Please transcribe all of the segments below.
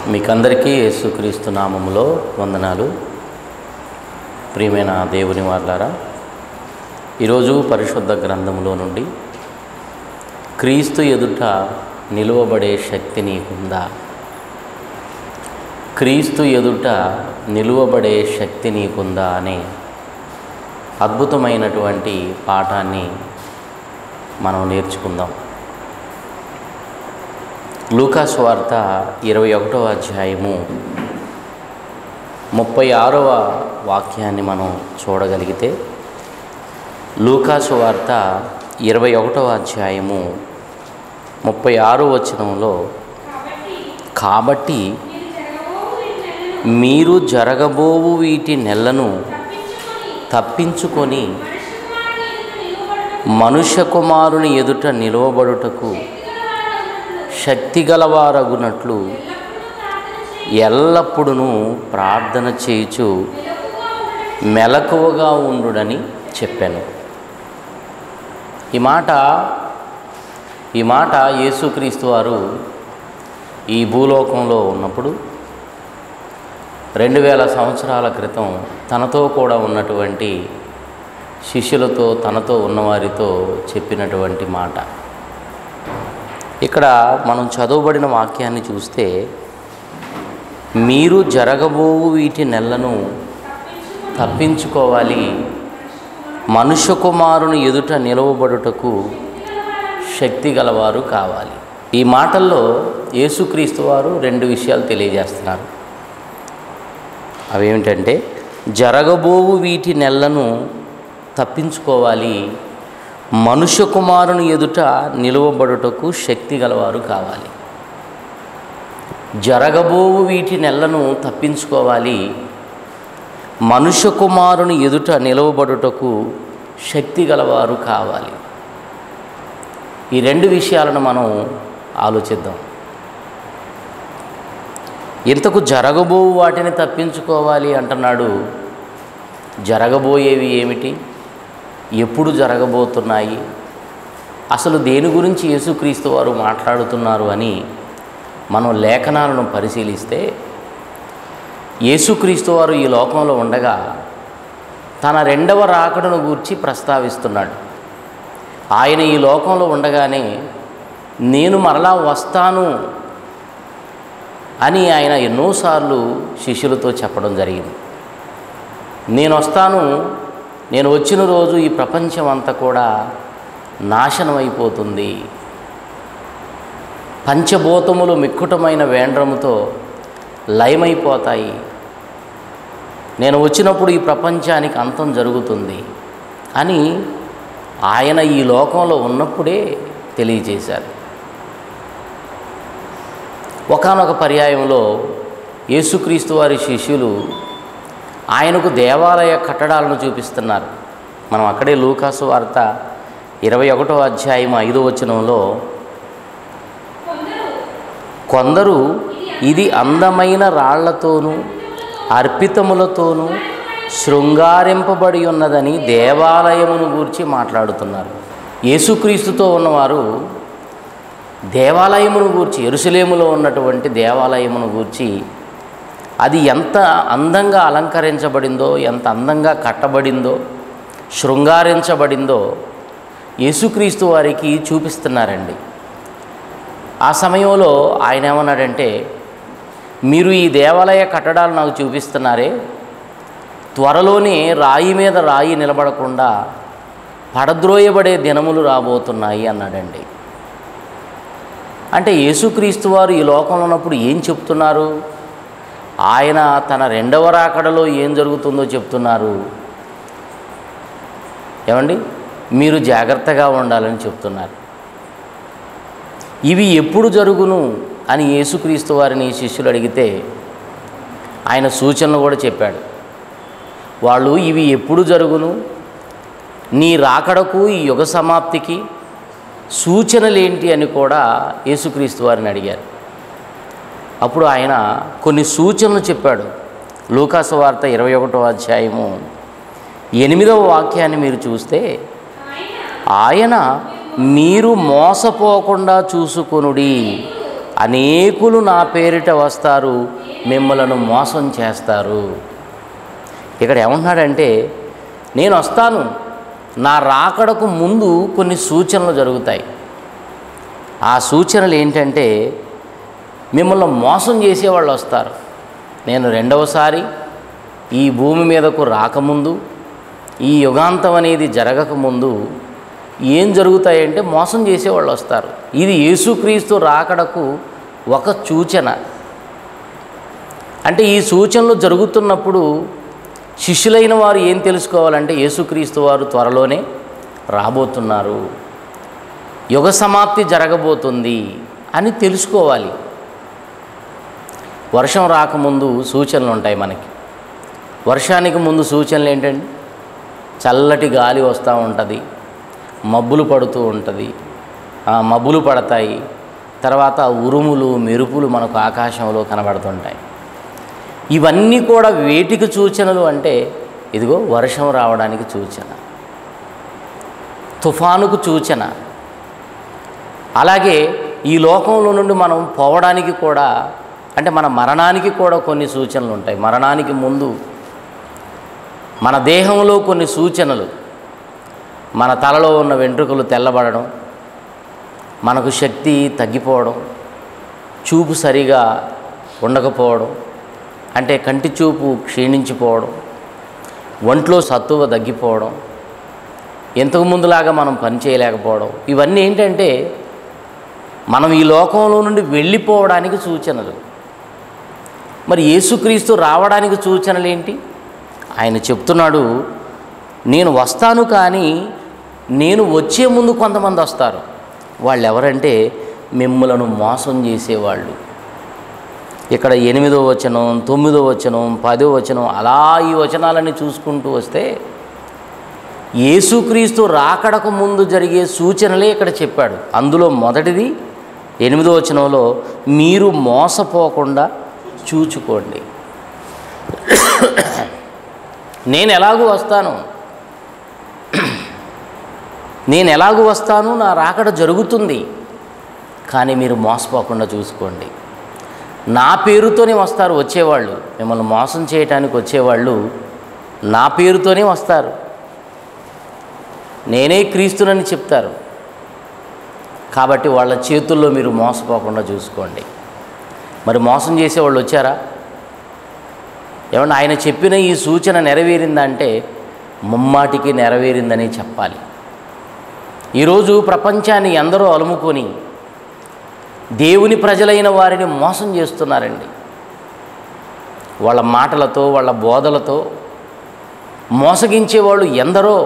మీకందరికీ యేసుక్రీస్తు నామములో వందనాలు. ప్రియమైన దేవుని వారలారా, ఈరోజు పరిశుద్ధ గ్రంథములో నుండి క్రీస్తు ఎదుట నిలువబడే శక్తి నీకుందా, క్రీస్తు ఎదుట నిలువబడే శక్తి నీకుందా అనే అద్భుతమైనటువంటి పాఠాన్ని మనం నేర్చుకుందాం. లూకా సువార్త 21వ అధ్యాయము 36వ వాక్యాన్ని మనం చూడగలిగితే, లూకా సువార్త 21వ అధ్యాయము 36వ వచనంలో, కాబట్టి మీరు జరగబోవు వీటి నెలను తప్పించుకొని మనుష్య కుమారుని ఎదుట నిలువబడుటకు శక్తిగలవారగునట్లు ఎల్లప్పుడూ ప్రార్థన చేయుచు మెలకువగా ఉండుడని చెప్పాను. ఈ మాట యేసుక్రీస్తు వారు ఈ భూలోకంలో ఉన్నప్పుడు 2000 సంవత్సరాల క్రితం తనతో కూడా ఉన్నటువంటి శిష్యులతో, తనతో ఉన్నవారితో చెప్పినటువంటి మాట. ఇక్కడ మనం చదవబడిన వాక్యాన్ని చూస్తే, మీరు జరగబోవు వీటి నెలను తప్పించుకోవాలి, మనుష్య కుమారుని ఎదుట నిలవబడుటకు శక్తి గలవారు కావాలి. ఈ మాటల్లో యేసుక్రీస్తు వారు 2 విషయాలు తెలియజేస్తున్నారు. అవేమిటంటే, జరగబోవు వీటి నెలను తప్పించుకోవాలి, మనుష్య కుమారుని ఎదుట నిలువబడుటకు శక్తి గలవారు కావాలి. జరగబోవు వీటి నెలను తప్పించుకోవాలి, మనుష్య కుమారుని ఎదుట నిలువబడుటకు శక్తి గలవారు కావాలి. ఈ 2 విషయాలను మనం ఆలోచిద్దాం. ఇంతకు జరగబోవు వాటిని తప్పించుకోవాలి అంటున్నాడు. జరగబోయేవి ఏమిటి? ఎప్పుడు జరగబోతున్నాయి? అసలు దేని గురించి యేసుక్రీస్తు వారు మాట్లాడుతున్నారు అని మనం లేఖనాలను పరిశీలిస్తే, యేసుక్రీస్తు వారు ఈ లోకంలో ఉండగా తన 2వ రాకడను గూర్చి ప్రస్తావిస్తున్నాడు. ఆయన ఈ లోకంలో ఉండగానే నేను మరలా వస్తాను అని ఆయన ఎన్నోసార్లు శిష్యులతో చెప్పడం జరిగింది. నేను వస్తాను, నేను వచ్చిన రోజు ఈ ప్రపంచం అంతా కూడా నాశనం అయిపోతుంది, పంచభూతములు మిక్కుటమైన వేండ్రముతో లయమైపోతాయి, నేను వచ్చినప్పుడు ఈ ప్రపంచానికి అంతం జరుగుతుంది అని ఆయన ఈ లోకంలో ఉన్నప్పుడే తెలియజేశారు. ఒకానొక పర్యాయంలో యేసుక్రీస్తు వారి శిష్యులు ఆయనకు దేవాలయ కట్టడాలను చూపిస్తున్నారు. మనం అక్కడే లూకా సువార్త 21వ అధ్యాయం 5వ వచనంలో, కొందరు ఇది అందమైన రాళ్లతోనూ అర్పితములతోనూ శృంగారింపబడి ఉన్నదని దేవాలయమును గూర్చి మాట్లాడుతున్నారు. యేసుక్రీస్తుతో ఉన్నవారు దేవాలయమును గూర్చి, యెరూషలేములో ఉన్నటువంటి దేవాలయమును గూర్చి, అది ఎంత అందంగా అలంకరించబడిందో, ఎంత అందంగా కట్టబడిందో, శృంగారించబడిందో యేసుక్రీస్తు వారికి చూపిస్తున్నారండి. ఆ సమయంలో ఆయన ఏమన్నాడంటే, మీరు ఈ దేవాలయ కట్టడాలు నాకు చూపిస్తున్నారే, త్వరలోనే రాయి మీద రాయి నిలబడకుండా పడద్రోయబడే దినములు రాబోతున్నాయి అన్నాడండి. అంటే యేసుక్రీస్తు వారు ఈ లోకంలో ఉన్నప్పుడు ఏం చెప్తున్నారు? ఆయన తన 2వ రాకడలో ఏం జరుగుతుందో చెప్తున్నారు. ఏమండి, మీరు జాగ్రత్తగా ఉండాలని చెప్తున్నారు. ఇవి ఎప్పుడు జరుగును అని యేసుక్రీస్తు వారిని శిష్యులు అడిగితే ఆయన సూచనలు కూడా చెప్పాడు. వాళ్ళు ఇవి ఎప్పుడు జరుగును, నీ రాకడకు, ఈ యుగ సమాప్తికి సూచనలేంటి అని కూడా యేసుక్రీస్తు వారిని అడిగారు. అప్పుడు ఆయన కొన్ని సూచనలు చెప్పాడు. లూకా సువార్త 21వ అధ్యాయము 8వ వాక్యాన్ని మీరు చూస్తే, ఆయన మీరు మోసపోకుండా చూసుకొనుడి, అనేకులు నా పేరిట వస్తారు, మిమ్మలను మోసం చేస్తారు. ఇక్కడ ఏమంటున్నాడంటే, నేను వస్తాను, నా రాకడకు ముందు కొన్ని సూచనలు జరుగుతాయి. ఆ సూచనలు ఏంటంటే, మిమ్మల్ని మోసం చేసేవాళ్ళు వస్తారు. నేను రెండవసారి ఈ భూమి మీదకు రాకముందు, ఈ యుగాంతం అనేది జరగకముందు ఏం జరుగుతాయంటే మోసం చేసేవాళ్ళు వస్తారు. ఇది యేసుక్రీస్తు రాకడకు ఒక సూచన. అంటే ఈ సూచనలు జరుగుతున్నప్పుడు శిష్యులైన వారు ఏం తెలుసుకోవాలంటే, యేసుక్రీస్తు వారు త్వరలోనే రాబోతున్నారు, యుగ సమాప్తి జరగబోతుంది అని తెలుసుకోవాలి. వర్షం రాకముందు సూచనలు ఉంటాయి మనకి. వర్షానికి ముందు సూచనలు ఏంటండి? చల్లటి గాలి వస్తూ ఉంటుంది, మబ్బులు పడుతూ ఉంటుంది, మబ్బులు పడతాయి, తర్వాత ఉరుములు మెరుపులు మనకు ఆకాశంలో కనబడుతుంటాయి. ఇవన్నీ కూడా వేటికి సూచనలు అంటే, ఇదిగో వర్షం రావడానికి సూచన, తుఫానుకు సూచన. అలాగే ఈ లోకంలో నుండి మనం పోవడానికి కూడా, అంటే మన మరణానికి కూడా కొన్ని సూచనలు ఉంటాయి. మరణానికి ముందు మన దేహంలో కొన్ని సూచనలు, మన తలలో ఉన్న వెంట్రుకలు తెల్లబడడం, మనకు శక్తి తగ్గిపోవడం, చూపు సరిగా ఉండకపోవడం, అంటే కంటి చూపు క్షీణించిపోవడం, ఒంట్లో సత్తువ తగ్గిపోవడం, ఇంతకు ముందులాగా మనం పని చేయలేకపోవడం, ఇవన్నీ ఏంటంటే మనం ఈ లోకంలో నుండి వెళ్ళిపోవడానికి సూచనలు. మరి యేసుక్రీస్తు రావడానికి సూచనలు ఏంటి? ఆయన చెప్తున్నాడు, నేను వస్తాను, కానీ నేను వచ్చే ముందు కొంతమంది వస్తారు. వాళ్ళు ఎవరంటే మిమ్మలను మోసం చేసేవాళ్ళు. ఇక్కడ 8వ వచనం, 9వ వచనం, 10వ వచనం, అలా ఈ వచనాలని చూసుకుంటూ వస్తే యేసుక్రీస్తు రాకడకు ముందు జరిగే సూచనలే ఇక్కడ చెప్పాడు. అందులో మొదటిది 8వ వచనంలో, మీరు మోసపోకుండా చూచుకోండి. నేను ఎలాగూ వస్తాను, నా రాకడ జరుగుతుంది, కానీ మీరు మోసపోకుండా చూసుకోండి. నా పేరుతోనే వస్తారు వచ్చేవాళ్ళు, మిమ్మల్ని మోసం చేయటానికి వచ్చేవాళ్ళు నా పేరుతోనే వస్తారు, నేనే క్రీస్తునని చెప్తారు. కాబట్టి వాళ్ళ చేతుల్లో మీరు మోసపోకుండా చూసుకోండి. మరి మోసం చేసేవాళ్ళు వచ్చారా? ఏమన్నా ఆయన చెప్పిన ఈ సూచన నెరవేరిందంటే ముమ్మాటికి నెరవేరిందని చెప్పాలి. ఈరోజు ప్రపంచాన్ని ఎందరో అలుముకొని దేవుని ప్రజలైన వారిని మోసం చేస్తున్నారండి. వాళ్ళ మాటలతో, వాళ్ళ బోధలతో మోసగించేవాళ్ళు ఎందరో.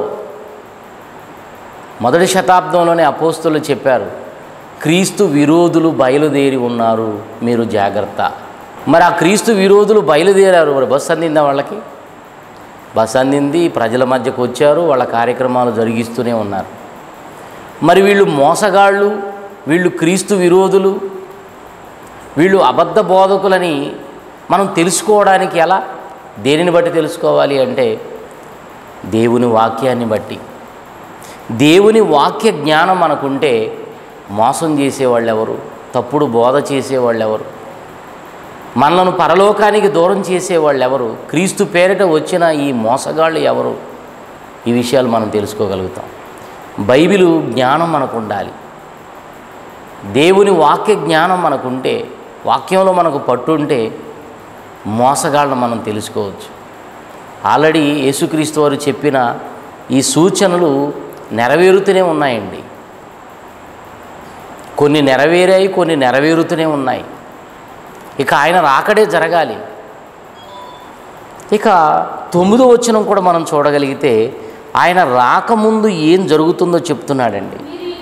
మొదటి శతాబ్దంలోనే అపోస్తులు చెప్పారు, క్రీస్తు విరోధులు బయలుదేరి ఉన్నారు, మీరు జాగ్రత్త. మరి ఆ క్రీస్తు విరోధులు బయలుదేరారు. మరి బస్సు అందిందా వాళ్ళకి? బస్సు అందింది, ప్రజల మధ్యకు వచ్చారు, వాళ్ళ కార్యక్రమాలు జరిగిస్తూనే ఉన్నారు. మరి వీళ్ళు మోసగాళ్ళు, వీళ్ళు క్రీస్తు విరోధులు, వీళ్ళు అబద్ధ బోధకులని మనం తెలుసుకోవడానికి ఎలా? దేనిని బట్టి తెలుసుకోవాలి అంటే దేవుని వాక్యాన్ని బట్టి. దేవుని వాక్య జ్ఞానం మనకుంటే మోసం చేసేవాళ్ళు ఎవరు? తప్పుడు బోధ చేసేవాళ్ళు ఎవరు? మనలను పరలోకానికి దూరం చేసేవాళ్ళు ఎవరు? క్రీస్తు పేరిట వచ్చిన ఈ మోసగాళ్ళు ఎవరు? ఈ విషయాలు మనం తెలుసుకోగలుగుతాం. బైబిలు జ్ఞానం మనకు ఉండాలి. దేవుని వాక్య జ్ఞానం మనకుంటే, వాక్యంలో మనకు పట్టుంటే మోసగాళ్ళను మనం తెలుసుకోవచ్చు. ఆల్రెడీ యేసుక్రీస్తు వారు చెప్పిన ఈ సూచనలు నెరవేరుతూనే ఉన్నాయండి. కొన్ని నెరవేరాయి, కొన్ని నెరవేరుతూనే ఉన్నాయి. ఇక ఆయన రాకడే జరగాలి. ఇక 9వ వచనం కూడా మనం చూడగలిగితే ఆయన రాకముందు ఏం జరుగుతుందో చెప్తున్నాడండి.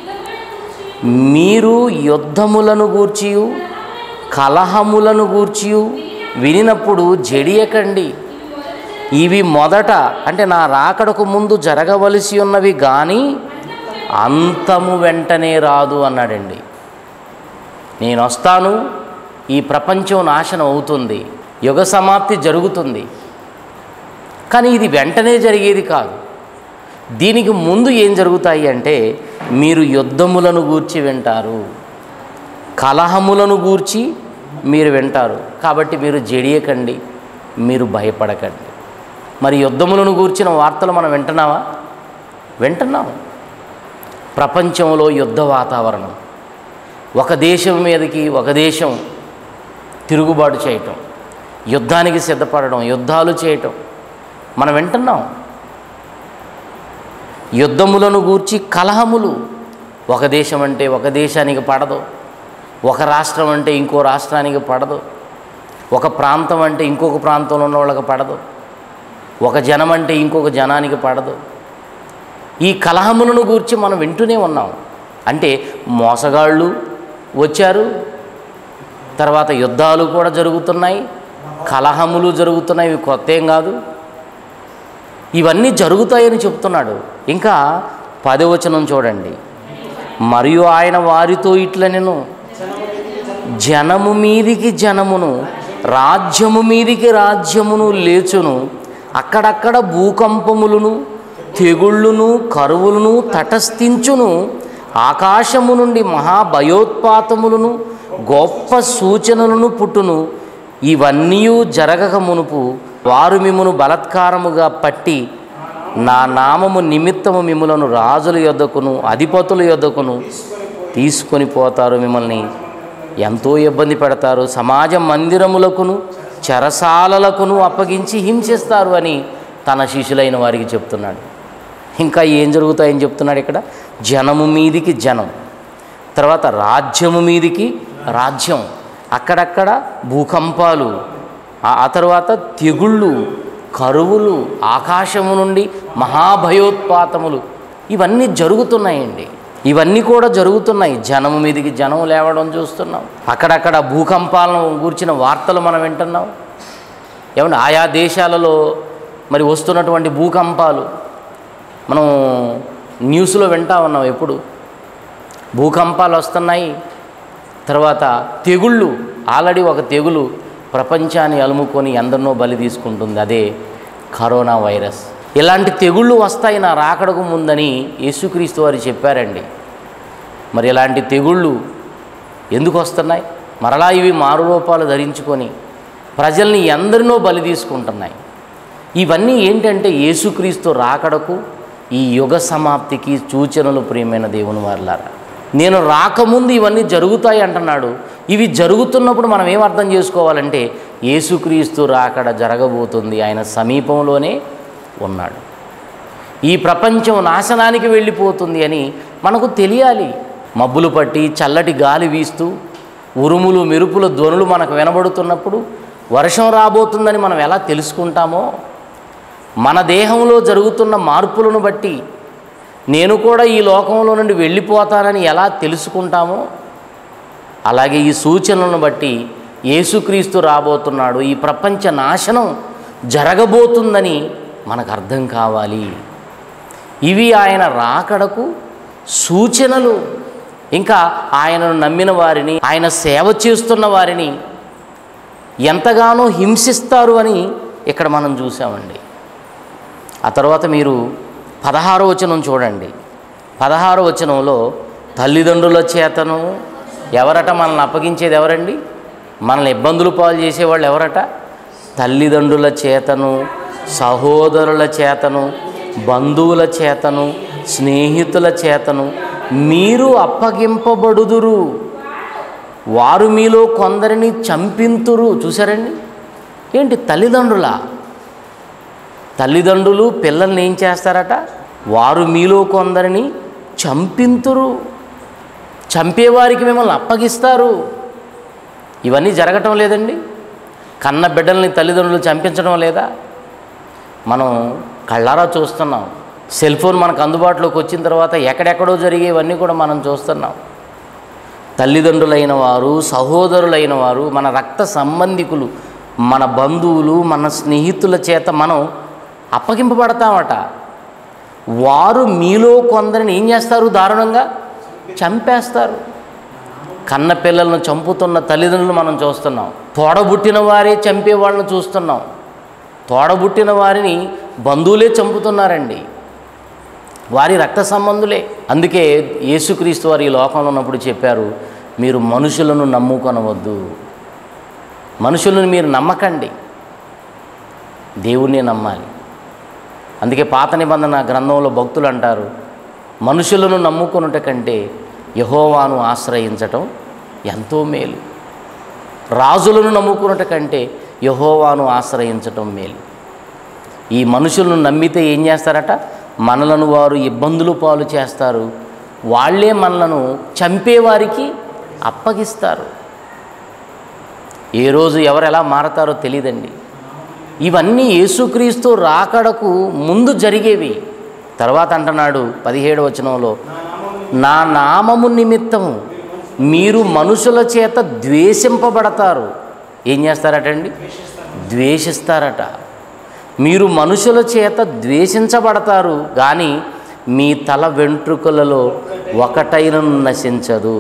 మీరు యుద్ధములను గూర్చియు కలహములను గూర్చియు వినినప్పుడు జడియకండి, ఇవి మొదట, అంటే నా రాకడకు ముందు జరగవలసి ఉన్నవి కానీ అంతము వెంటనే రాదు అన్నాడండి. నేను వస్తాను, ఈ ప్రపంచం నాశనం అవుతుంది, యుగ సమాప్తి జరుగుతుంది, కానీ ఇది వెంటనే జరిగేది కాదు. దీనికి ముందు ఏం జరుగుతాయి అంటే మీరు యుద్ధములను గూర్చి వింటారు. కలహములను గూర్చి మీరు వింటారు, కాబట్టి మీరు జడియకండి, మీరు భయపడకండి. మరి యుద్ధములను గూర్చిన వార్తలు మనం వింటున్నావా? వింటున్నాం. ప్రపంచంలో యుద్ధ వాతావరణం, ఒక దేశం మీదకి ఒక దేశం తిరుగుబాటు చేయటం, యుద్ధానికి సిద్ధపడడం, యుద్ధాలు చేయటం మనం వింటున్నాం. యుద్ధములను గూర్చి కలహములు, ఒక దేశం అంటే ఒక దేశానికి పడదు, ఒక రాష్ట్రం అంటే ఇంకో రాష్ట్రానికి పడదు, ఒక ప్రాంతం అంటే ఇంకొక ప్రాంతంలో ఉన్న వాళ్ళకి పడదు, ఒక జనం అంటే ఇంకొక జనానికి పడదు. ఈ కలహములను గూర్చి మనం వింటూనే ఉన్నాం. అంటే మోసగాళ్ళు వచ్చారు, తర్వాత యుద్ధాలు కూడా జరుగుతున్నాయి, కలహములు జరుగుతున్నాయి. ఇవి కొత్త ఏం కాదు, ఇవన్నీ జరుగుతాయని చెప్తున్నాడు. ఇంకా 10వ వచనం చూడండి. మరియు ఆయన వారితో ఇట్లనెను, జనము మీదికి జనమును, రాజ్యము మీదికి రాజ్యమును లేచును, అక్కడక్కడ భూకంపములను, తెగుళ్ళును, కరువులను తటస్థించును, ఆకాశము నుండి మహాభయోత్పాతములను, గొప్ప సూచనలను పుట్టును. ఇవన్నీ జరగక మునుపు వారు మిమ్మును బలత్కారముగా పట్టి నా నామము నిమిత్తము మిమ్ములను రాజుల యొద్దకును అధిపతుల యొద్దకును తీసుకొని పోతారు, మిమ్మల్ని ఎంతో ఇబ్బంది పెడతారు, సమాజ మందిరములకును చెరసాలలకును అప్పగించి హింసిస్తారు అని తన శిష్యులైన వారికి చెప్తున్నాడు. ఇంకా ఏం జరుగుతాయని చెప్తున్నాడు ఇక్కడ? జనము మీదికి జనం, తర్వాత రాజ్యము మీదికి రాజ్యం, అక్కడక్కడ భూకంపాలు, ఆ తర్వాత తెగుళ్ళు, కరువులు, ఆకాశము నుండి మహాభయోత్పాతములు, ఇవన్నీ జరుగుతున్నాయండి. ఇవన్నీ కూడా జరుగుతున్నాయి. జనము మీదికి జనం లేవడం చూస్తున్నాం, అక్కడక్కడ భూకంపాలను గురించిన వార్తలు మనం వింటున్నాం. ఏమంటే ఆయా దేశాలలో మరి వస్తున్నటువంటి భూకంపాలు మనం న్యూస్లో వింటూ ఉన్నాం. ఎప్పుడు భూకంపాలు వస్తున్నాయి, తర్వాత తెగుళ్ళు, ఆల్రెడీ ఒక తెగులు ప్రపంచాన్ని అలుముకొని ఎందరినో బలి తీసుకుంటుంది, అదే కరోనా వైరస్. ఇలాంటి తెగుళ్ళు వస్తాయి నా రాకడకు ముందని యేసుక్రీస్తు వారు చెప్పారండి. మరి ఇలాంటి తెగుళ్ళు ఎందుకు వస్తున్నాయి? మరలా ఇవి మారు రూపాలు ధరించుకొని ప్రజల్ని ఎందరినో బలి తీసుకుంటున్నాయి. ఇవన్నీ ఏంటంటే యేసుక్రీస్తు రాకడకు, ఈ యుగ సమాప్తికి సూచనలు. ప్రియమైన దేవుని వారలారా, నేను రాకముందు ఇవన్నీ జరుగుతాయి అంటున్నాడు. ఇవి జరుగుతున్నప్పుడు మనం ఏం అర్థం చేసుకోవాలంటే యేసుక్రీస్తు రాకడ జరగబోతుంది, ఆయన సమీపంలోనే ఉన్నాడు, ఈ ప్రపంచం నాశనానికి వెళ్ళిపోతుంది అని మనకు తెలియాలి. మబ్బులు పట్టి చల్లటి గాలి వీస్తూ ఉరుములు మెరుపుల ధ్వనులు మనకు వినబడుతున్నప్పుడు వర్షం రాబోతుందని మనం ఎలా తెలుసుకుంటామో, మన దేహంలో జరుగుతున్న మార్పులను బట్టి నేను కూడా ఈ లోకంలో నుండి వెళ్ళిపోతానని ఎలా తెలుసుకుంటామో, అలాగే ఈ సూచనలను బట్టి యేసుక్రీస్తు రాబోతున్నాడు, ఈ ప్రపంచ నాశనం జరగబోతుందని మనకు అర్థం కావాలి. ఇవి ఆయన రాకడకు సూచనలు. ఇంకా ఆయనను నమ్మిన వారిని, ఆయన సేవ చేస్తున్న వారిని ఎంతగానో హింసిస్తారు అని ఇక్కడ మనం చూసామండి. ఆ తర్వాత మీరు 16వ వచనం చూడండి. 16వ వచనంలో తల్లిదండ్రుల చేతను, ఎవరట మనల్ని అప్పగించేది? ఎవరండి? మనల్ని ఇబ్బందులు పాలు చేసేవాళ్ళు ఎవరట? తల్లిదండ్రుల చేతను, సహోదరుల చేతను, బంధువుల చేతను, స్నేహితుల చేతను మీరు అప్పగింపబడుదురు, వారు మీలో కొందరిని చంపింతురు. చూసారండి? ఏంటి? తల్లిదండ్రులు పిల్లల్ని ఏం చేస్తారట? వారు మీలో కొందరిని చంపింతురు, చంపేవారికి మిమ్మల్ని అప్పగిస్తారు. ఇవన్నీ జరగటం లేదండి? కన్న బిడ్డల్ని తల్లిదండ్రులు చంపించడం లేదా? మనం కళ్ళారా చూస్తున్నాం. సెల్ ఫోన్ మనకు అందుబాటులోకి వచ్చిన తర్వాత ఎక్కడెక్కడో జరిగేవన్నీ కూడా మనం చూస్తున్నాం. తల్లిదండ్రులైన వారు, సహోదరులైన వారు, మన రక్త సంబంధికులు, మన బంధువులు, మన స్నేహితుల చేత మనం అప్పగింపబడతామట. వారు మీలో కొందరిని ఏం చేస్తారు? దారుణంగా చంపేస్తారు. కన్న పిల్లలను చంపుతున్న తల్లిదండ్రులు మనం చూస్తున్నాం. తోడబుట్టిన వారే చంపే వాళ్ళని చూస్తున్నాం. తోడబుట్టిన వారిని బంధువులే చంపుతున్నారండి, వారి రక్త సంబంధులే. అందుకే యేసుక్రీస్తు వారు ఈ లోకంలో ఉన్నప్పుడు చెప్పారు, మీరు మనుషులను నమ్ముకొనవద్దు. మనుషులను మీరు నమ్మకండి, దేవుణ్ణి నమ్మాలి. అందుకే పాత నిబంధన గ్రంథంలో భక్తులు అంటారు, మనుషులను నమ్ముకొనుట కంటే యెహోవాను ఆశ్రయించటం ఎంతో మేలు. రాజులను నమ్ముకొనుట కంటే యెహోవాను ఆశ్రయించటం మేలు. ఈ మనుషులను నమ్మితే ఏం చేస్తారట? మనలను వారు ఇబ్బందులు పాలు చేస్తారు, వాళ్ళే మనలను చంపేవారికి అప్పగిస్తారు. ఏ రోజు ఎవరు ఎలా మారతారో తెలియదండి. ఇవన్నీ యేసుక్రీస్తు రాకడకు ముందు జరిగేవి. తర్వాత అంటున్నాడు 17వ వచనంలో, నా నామము నిమిత్తము మీరు మనుషుల చేత ద్వేషింపబడతారు. ఏం చేస్తారటండి? ద్వేషిస్తారట. మీరు మనుషుల చేత ద్వేషించబడతారు, కానీ మీ తల వెంట్రుకలలో ఒకటైనను నశించదు.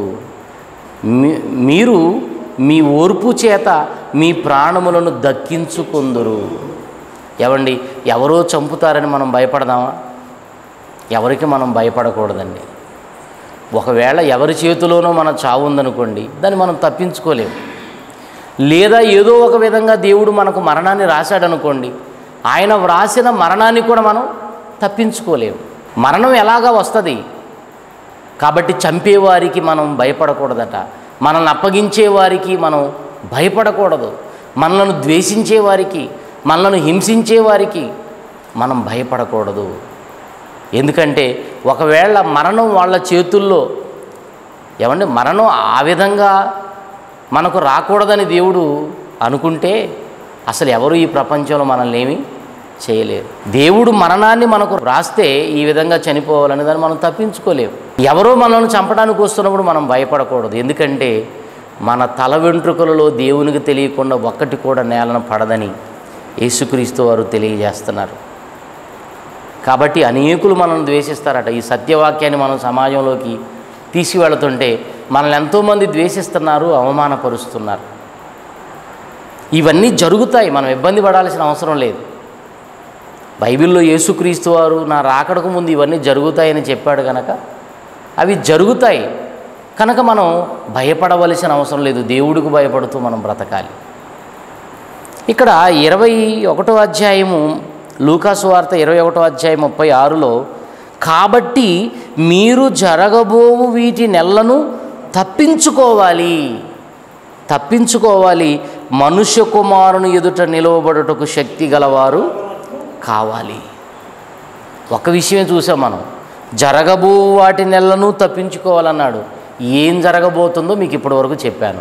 మీరు మీ ఓర్పు చేత మీ ప్రాణములను దక్కించుకొందురు. ఏవండి, ఎవరో చంపుతారని మనం భయపడదామా? ఎవరికి మనం భయపడకూడదండి. ఒకవేళ ఎవరి చేతిలోనో మన చావు ఉందనుకోండి, దాన్ని మనం తప్పించుకోలేము. లేదా ఏదో ఒక విధంగా దేవుడు మనకు మరణాన్ని రాశాడనుకోండి, ఆయన వ్రాసిన మరణాన్ని కూడా మనం తప్పించుకోలేము. మరణం ఎలాగా వస్తుంది కాబట్టి చంపేవారికి మనం భయపడకూడదట. మనల్ని అప్పగించేవారికి మనం భయపడకూడదు. మనలను ద్వేషించేవారికి, మనలను హింసించేవారికి మనం భయపడకూడదు. ఎందుకంటే ఒకవేళ మరణం వాళ్ళ చేతుల్లో, ఏమంటే మరణం ఆ విధంగా మనకు రాకూడదని దేవుడు అనుకుంటే అసలు ఎవరు ఈ ప్రపంచంలో మనల్ని ఏమీ చేయలేరు. దేవుడు మరణాన్ని మనకు రాస్తే ఈ విధంగా చనిపోవాలని దాన్ని మనం తప్పించుకోలేము. ఎవరో మనల్ని చంపడానికి వస్తున్నప్పుడు మనం భయపడకూడదు. ఎందుకంటే మన తల వెంట్రుకలలో దేవునికి తెలియకుండా ఒక్కటి కూడా నేలను పడదని యేసుక్రీస్తు వారు తెలియజేస్తున్నారు. కాబట్టి అనేకులు మనల్ని ద్వేషిస్తారట. ఈ సత్యవాక్యాన్ని మనం సమాజంలోకి తీసుకువెళుతుంటే మనల్ని ఎంతోమంది ద్వేషిస్తున్నారు, అవమానపరుస్తున్నారు. ఇవన్నీ జరుగుతాయి, మనం ఇబ్బంది పడాల్సిన అవసరం లేదు. బైబిల్లో యేసుక్రీస్తు వారు నా రాకడకు ముందు ఇవన్నీ జరుగుతాయని చెప్పాడు కనుక అవి జరుగుతాయి కనుక మనం భయపడవలసిన అవసరం లేదు. దేవుడికి భయపడుతూ మనం బ్రతకాలి. ఇక్కడ 21వ అధ్యాయము, లూకాసు వార్త 21వ అధ్యాయం 36లో, కాబట్టి మీరు జరగబోవు వీటి నెలను తప్పించుకోవాలి, మనుష్య కుమారుని ఎదుట నిలవబడుటకు శక్తి గలవారు కావాలి. ఒక విషయమే చూసాం మనం, జరగబో వాటి నెలను తప్పించుకోవాలన్నాడు. ఏం జరగబోతుందో మీకు ఇప్పటివరకు చెప్పాను.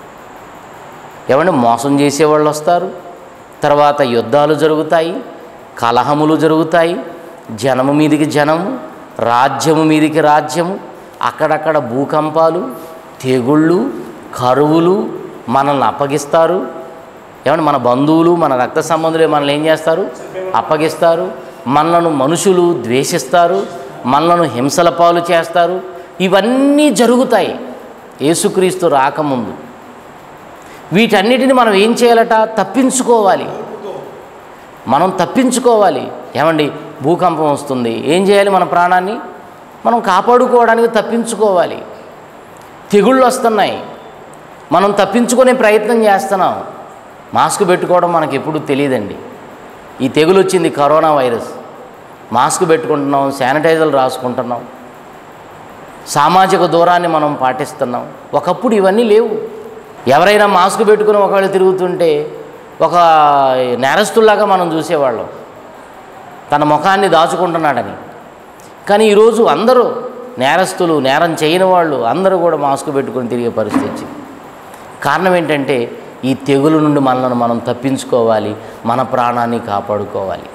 ఏమంటే మోసం చేసేవాళ్ళు వస్తారు, తర్వాత యుద్ధాలు జరుగుతాయి, కలహములు జరుగుతాయి, జనము మీదికి జనము, రాజ్యము మీదికి రాజ్యము, అక్కడక్కడ భూకంపాలు, తెగుళ్ళు, కరువులు మనల్ని అప్పగిస్తారు. ఏమంటే మన బంధువులు, మన రక్త సంబంధులే మనల్ని ఏం చేస్తారు? అప్పగిస్తారు. మనలను మనుషులు ద్వేషిస్తారు, మనలను హింసల పాలు చేస్తారు. ఇవన్నీ జరుగుతాయి యేసుక్రీస్తు రాకముందు. వీటన్నిటిని మనం ఏం చేయాలట? తప్పించుకోవాలి. మనం తప్పించుకోవాలి. ఏమండి, భూకంపం వస్తుంది, ఏం చేయాలి? మన ప్రాణాన్ని మనం కాపాడుకోవడానికి తప్పించుకోవాలి. తెగుళ్ళు వస్తున్నాయి, మనం తప్పించుకునే ప్రయత్నం చేస్తున్నాం. మాస్క్ పెట్టుకోవడం మనకు ఎప్పుడు తెలియదండి. ఈ తెగులు వచ్చింది, కరోనా వైరస్. మాస్క్ పెట్టుకుంటున్నాం, శానిటైజర్లు రాసుకుంటున్నాం, సామాజిక దూరాన్ని మనం పాటిస్తున్నాం. ఒకప్పుడు ఇవన్నీ లేవు. ఎవరైనా మాస్క్ పెట్టుకుని ఒకవేళ తిరుగుతుంటే ఒక నేరస్తుల్లాగా మనం చూసేవాళ్ళం, తన ముఖాన్ని దాచుకుంటున్నాడని. కానీ ఈరోజు అందరూ నేరస్తులు, నేరం చేయని వాళ్ళు అందరూ కూడా మాస్క్ పెట్టుకొని తిరిగే పరిస్థితి వచ్చింది. కారణం ఏంటంటే ఈ తెగులు నుండి మనల్ని మనం తప్పించుకోవాలి, మన ప్రాణాన్ని కాపాడుకోవాలి,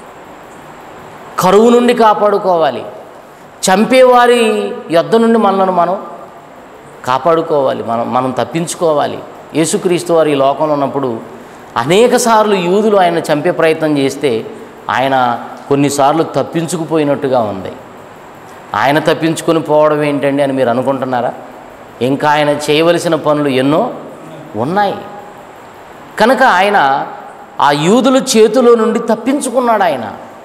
కరువు నుండి కాపాడుకోవాలి, చంపేవారి యొద్ద నుండి మనల్ని మనం కాపాడుకోవాలి, మనం తప్పించుకోవాలి. యేసుక్రీస్తు వారు ఈ లోకంలో ఉన్నప్పుడు అనేక సార్లు యూదులు ఆయన చంపే ప్రయత్నం చేస్తే ఆయన కొన్నిసార్లు తప్పించుకుపోయినట్టుగా ఉంది. ఆయన తప్పించుకొని పోవడం ఏంటండి అని మీరు అనుకుంటున్నారా? ఇంకా ఆయన చేయవలసిన పనులు ఎన్నో ఉన్నాయి కనుక ఆయన ఆ యూదుల చేతిలో నుండి తప్పించుకున్నాడు ఆయన.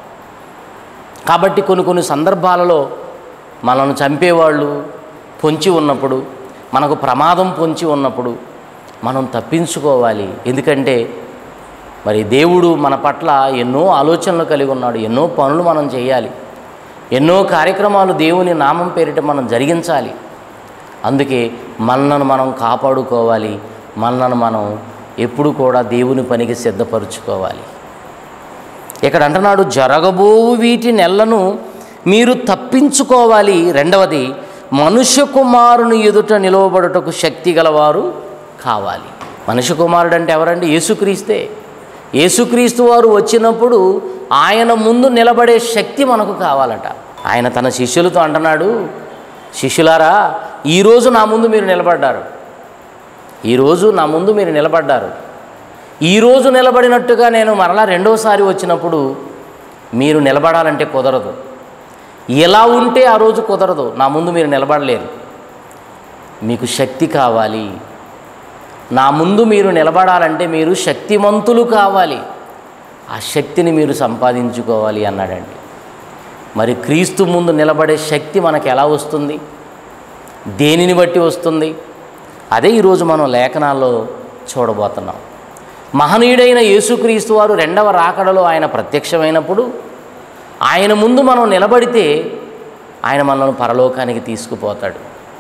కాబట్టి కొన్ని సందర్భాలలో మనల్ని చంపేవాళ్ళు పొంచి ఉన్నప్పుడు, మనకు ప్రమాదం పొంచి ఉన్నప్పుడు మనం తప్పించుకోవాలి. ఎందుకంటే మరి దేవుడు మన పట్ల ఎన్నో ఆలోచనలు కలిగి ఉన్నాడు. ఎన్నో పనులు మనం చేయాలి, ఎన్నో కార్యక్రమాలు దేవుని నామం పేరిట మనం జరిగించాలి. అందుకే మనలను మనం కాపాడుకోవాలి, మనలను మనం ఎప్పుడు కూడా దేవుని పనికి సిద్ధపరుచుకోవాలి. ఇక్కడ అంటున్నాడు, జరగబోవు వీటి నెలను మీరు తప్పించుకోవాలి. రెండవది, మనుష్య కుమారుని ఎదుట నిలవబడుటకు శక్తి గలవారు కావాలి. మనుష్య కుమారుడు అంటే ఎవరండి? యేసుక్రీస్తే. యేసుక్రీస్తు వారు వచ్చినప్పుడు ఆయన ముందు నిలబడే శక్తి మనకు కావాలట. ఆయన తన శిష్యులతో అంటున్నాడు, శిష్యులారా, ఈరోజు నా ముందు మీరు నిలబడ్డారు, ఈరోజు నా ముందు మీరు నిలబడ్డారు. ఈరోజు నిలబడినట్టుగా నేను మరలా రెండోసారి వచ్చినప్పుడు మీరు నిలబడాలంటే కుదరదు. ఎలా ఉంటే ఆ రోజు కుదరదు, నా ముందు మీరు నిలబడలేరు. మీకు శక్తి కావాలి. నా ముందు మీరు నిలబడాలంటే మీరు శక్తిమంతులు కావాలి. ఆ శక్తిని మీరు సంపాదించుకోవాలి అన్నాడండి. మరి క్రీస్తు ముందు నిలబడే శక్తి మనకు ఎలా వస్తుంది? దేనిని బట్టి వస్తుంది? అదే ఈరోజు మనం లేఖనాల్లో చూడబోతున్నాం. మహనీయుడైన యేసుక్రీస్తు వారు రెండవ రాకడలో ఆయన ప్రత్యక్షమైనప్పుడు ఆయన ముందు మనం నిలబడితే ఆయన మనల్ని పరలోకానికి తీసుకుపోతాడు.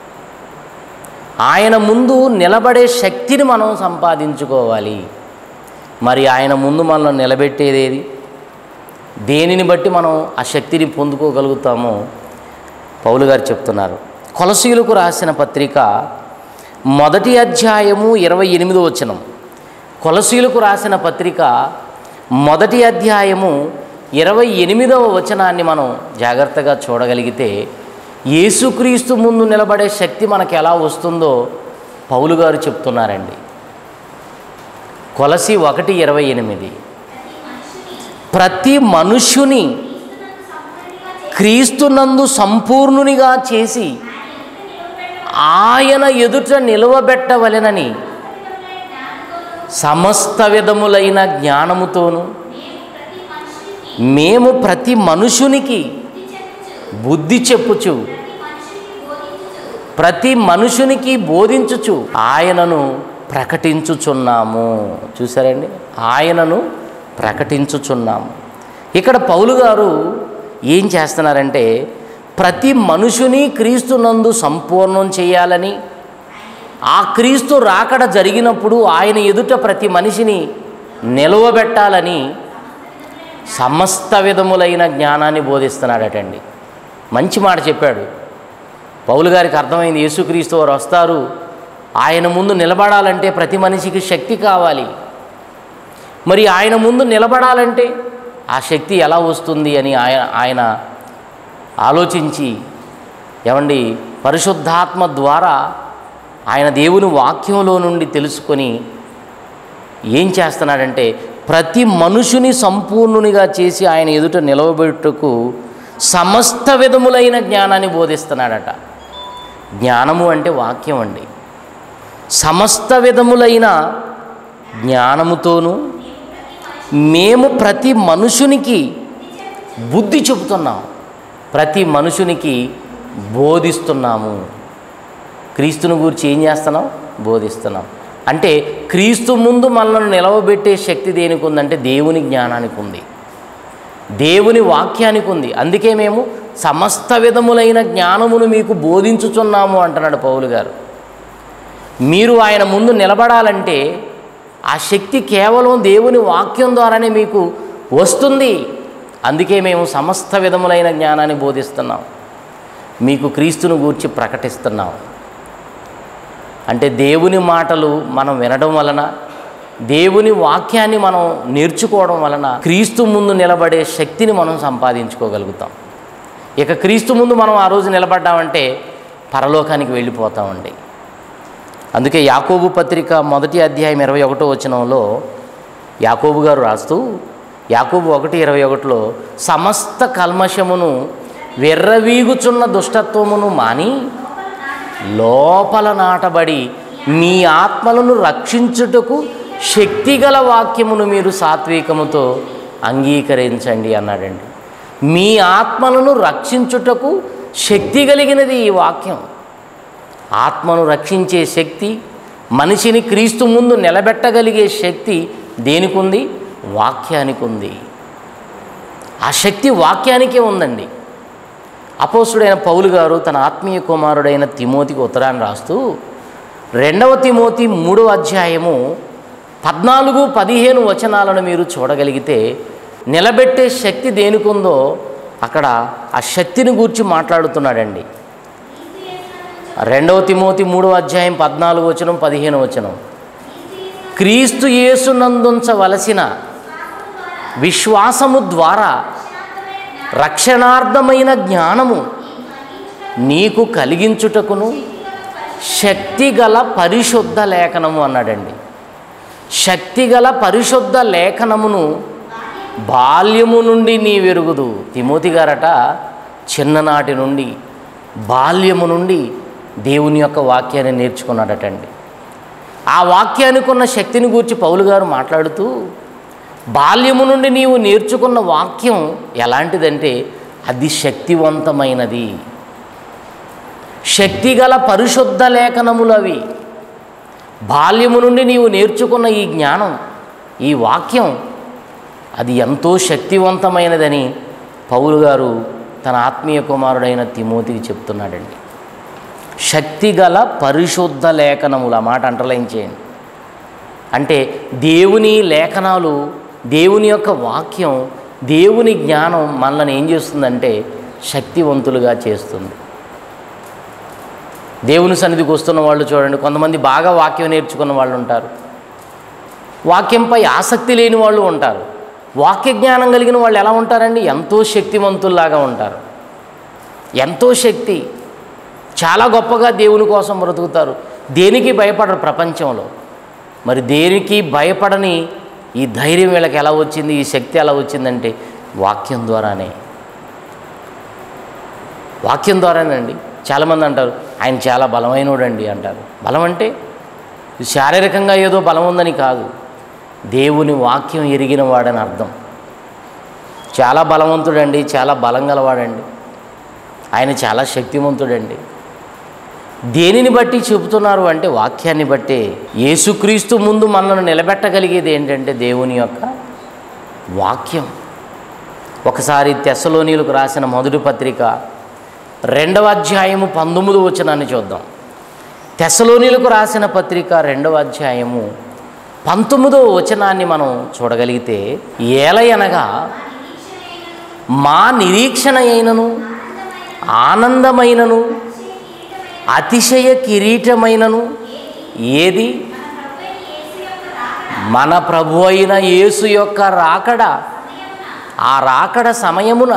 ఆయన ముందు నిలబడే శక్తిని మనం సంపాదించుకోవాలి. మరి ఆయన ముందు మనల్ని నిలబెట్టేదేది? దేనిని బట్టి మనం ఆ శక్తిని పొందుకోగలుగుతామో పౌలు గారు చెప్తున్నారు. కొలసీయులకు రాసిన పత్రిక 1వ అధ్యాయము 28వ వచనం. కొలసీయులకు రాసిన పత్రిక 1వ అధ్యాయము 28వ వచనాన్ని మనం జాగ్రత్తగా చూడగలిగితే యేసుక్రీస్తు ముందు నిలబడే శక్తి మనకు ఎలా వస్తుందో పౌలు గారు చెప్తున్నారండి. కొలసీ 1:28, ప్రతి మనుష్యుని క్రీస్తునందు సంపూర్ణునిగా చేసి ఆయన ఎదుట నిలవబెట్టవలెనని సమస్త విధములైన జ్ఞానముతోను మేము ప్రతి మనుషునికి బుద్ధి చెప్పుచు, ప్రతి మనుషునికి బోధించుచు ఆయనను ప్రకటించుచున్నాము. చూసారండి, ఆయనను ప్రకటించుచున్నాము. ఇక్కడ పౌలు గారు ఏం చేస్తున్నారంటే ప్రతి మనుషుని క్రీస్తునందు సంపూర్ణం చేయాలని, ఆ క్రీస్తు రాకడ జరిగినప్పుడు ఆయన ఎదుట ప్రతి మనిషిని నిలవబెట్టాలని సమస్త విధములైన జ్ఞానాన్ని బోధిస్తున్నాడటండి. మంచి మాట చెప్పాడు. పౌలు గారికి అర్థమైంది, యేసుక్రీస్తు వారు వస్తారు, ఆయన ముందు నిలబడాలంటే ప్రతి మనిషికి శక్తి కావాలి. మరి ఆయన ముందు నిలబడాలంటే ఆ శక్తి ఎలా వస్తుంది అని ఆయన ఆలోచించి, ఏమండి, పరిశుద్ధాత్మ ద్వారా ఆయన దేవుని వాక్యంలో నుండి తెలుసుకొని ఏం చేస్తున్నాడంటే ప్రతి మనుషుని సంపూర్ణునిగా చేసి ఆయన ఎదుట నిలవబెట్టుటకు సమస్త విధములైన జ్ఞానాన్ని బోధిస్తున్నాడట. జ్ఞానము అంటే వాక్యం అండి. సమస్త విధములైన జ్ఞానముతోనూ మేము ప్రతి మనుషునికి బుద్ధి చెబుతున్నాం, ప్రతి మనుషునికి బోధిస్తున్నాము. క్రీస్తుని గురించి ఏం చేస్తున్నాం? బోధిస్తున్నాం. అంటే క్రీస్తు ముందు మనల్ని నిలవబెట్టే శక్తి దేనికి ఉందంటే దేవుని జ్ఞానానికి ఉంది, దేవుని వాక్యానికి ఉంది. అందుకే మేము సమస్త విధములైన జ్ఞానమును మీకు బోధించుచున్నాము అంటున్నాడు పౌలు గారు. మీరు ఆయన ముందు నిలబడాలంటే ఆ శక్తి కేవలం దేవుని వాక్యం ద్వారానే మీకు వస్తుంది. అందుకే మేము సమస్త విధములైన జ్ఞానాన్ని బోధిస్తున్నాం, మీకు క్రీస్తును గూర్చి ప్రకటిస్తున్నాం. అంటే దేవుని మాటలు మనం వినడం వలన, దేవుని వాక్యాన్ని మనం నేర్చుకోవడం వలన క్రీస్తు ముందు నిలబడే శక్తిని మనం సంపాదించుకోగలుగుతాం. ఇక క్రీస్తు ముందు మనం ఆ రోజు నిలబడ్డామంటే పరలోకానికి వెళ్ళిపోతామండి. అందుకే యాకోబు పత్రిక 1వ అధ్యాయం 21వ వచనంలో యాకోబు గారు రాస్తూ, యాకోబు 1:21లో సమస్త కల్మషమును వెర్రవీగుచున్న దుష్టత్వమును మాని లోపల నాటబడి మీ ఆత్మలను రక్షించుటకు శక్తిగల వాక్యమును మీరు సాత్వికముతో అంగీకరించండి అన్నాడండి. మీ ఆత్మలను రక్షించుటకు శక్తి కలిగినది ఈ వాక్యం. ఆత్మను రక్షించే శక్తి, మనిషిని క్రీస్తు ముందు నిలబెట్టగలిగే శక్తి దేనికి ఉంది? వాక్యానికి ఉంది. ఆ శక్తి వాక్యానికే ఉందండి. అపోస్తుడైన పౌలు గారు తన ఆత్మీయ కుమారుడైన తిమోతికి ఉత్తరాన్ని రాస్తూ 2వ తిమోతి 3వ అధ్యాయము 14-15 వచనాలను మీరు చూడగలిగితే నిలబెట్టే శక్తి దేనికుందో అక్కడ ఆ శక్తిని గూర్చి మాట్లాడుతున్నాడండి. 2వ తిమోతి 3వ అధ్యాయం 14 వచనం 15 వచనం, క్రీస్తు యేసునందుంచవలసిన విశ్వాసము ద్వారా రక్షణార్థమైన జ్ఞానము నీకు కలిగించుటకును శక్తిగల పరిశుద్ధ లేఖనము అన్నాడండి. శక్తిగల పరిశుద్ధ లేఖనమును బాల్యము నుండి నీ వెరుగుదు. తిమోతి గారట చిన్ననాటి నుండి, బాల్యము నుండి దేవుని యొక్క వాక్యాన్ని నేర్చుకున్నాడటండి. ఆ వాక్యానికి ఉన్న శక్తిని గూర్చి పౌలు గారు మాట్లాడుతూ, బాల్యము నుండి నీవు నేర్చుకున్న వాక్యం ఎలాంటిదంటే అది శక్తివంతమైనది. శక్తిగల పరిశుద్ధ లేఖనములు అవి. బాల్యము నుండి నీవు నేర్చుకున్న ఈ జ్ఞానం, ఈ వాక్యం అది ఎంతో శక్తివంతమైనదని పౌలు గారు తన ఆత్మీయ కుమారుడైన తిమోతికి చెప్తున్నాడండి. శక్తిగల పరిశుద్ధ లేఖనములు, ఆ మాట అండర్లైన్ చేయండి. అంటే దేవుని లేఖనాలు, దేవుని యొక్క వాక్యం, దేవుని జ్ఞానం మనల్ని ఏం చేస్తుందంటే శక్తివంతులుగా చేస్తుంది. దేవుని సన్నిధికి వస్తున్న వాళ్ళు చూడండి, కొంతమంది బాగా వాక్యం నేర్చుకున్న వాళ్ళు ఉంటారు, వాక్యంపై ఆసక్తి లేని వాళ్ళు ఉంటారు. వాక్య జ్ఞానం కలిగిన వాళ్ళు ఎలా ఉంటారండి? ఎంతో శక్తివంతుల్లాగా ఉంటారు. ఎంతో శక్తి, చాలా గొప్పగా దేవుని కోసం బ్రతుకుతారు. దేనికి భయపడరు ప్రపంచంలో. మరి దేనికి భయపడని ఈ ధైర్యం వీళ్ళకి ఎలా వచ్చింది, ఈ శక్తి ఎలా వచ్చిందంటే వాక్యం ద్వారానే. వాక్యం ద్వారానండి. చాలామంది అంటారు ఆయన చాలా బలమైనోడండి అంటారు. బలం అంటే శారీరకంగా ఏదో బలం ఉందని కాదు, దేవుని వాక్యం ఎరిగిన వాడని అర్థం. చాలా బలవంతుడండి, చాలా బలం గలవాడండి, ఆయన చాలా శక్తివంతుడండి. దేనిని బట్టి చెబుతున్నారు అంటే వాక్యాన్ని బట్టే. యేసుక్రీస్తు ముందు మనల్ని నిలబెట్టగలిగేది ఏంటంటే దేవుని యొక్క వాక్యం. ఒకసారి తెస్సలోనీయులకు రాసిన మొదటి పత్రిక 2వ అధ్యాయము 19వ వచనాన్ని చూద్దాం. తెస్సలోనీయులకు రాసిన పత్రిక 2వ అధ్యాయము 19వ వచనాన్ని మనం చూడగలిగితే, ఏలయనగా మా నిరీక్షణ అయినను ఆనందమైనను అతిశయ కిరీటమైనను ఏది మన ప్రభు అయిన యేసు యొక్క రాకడ. ఆ రాకడ సమయమున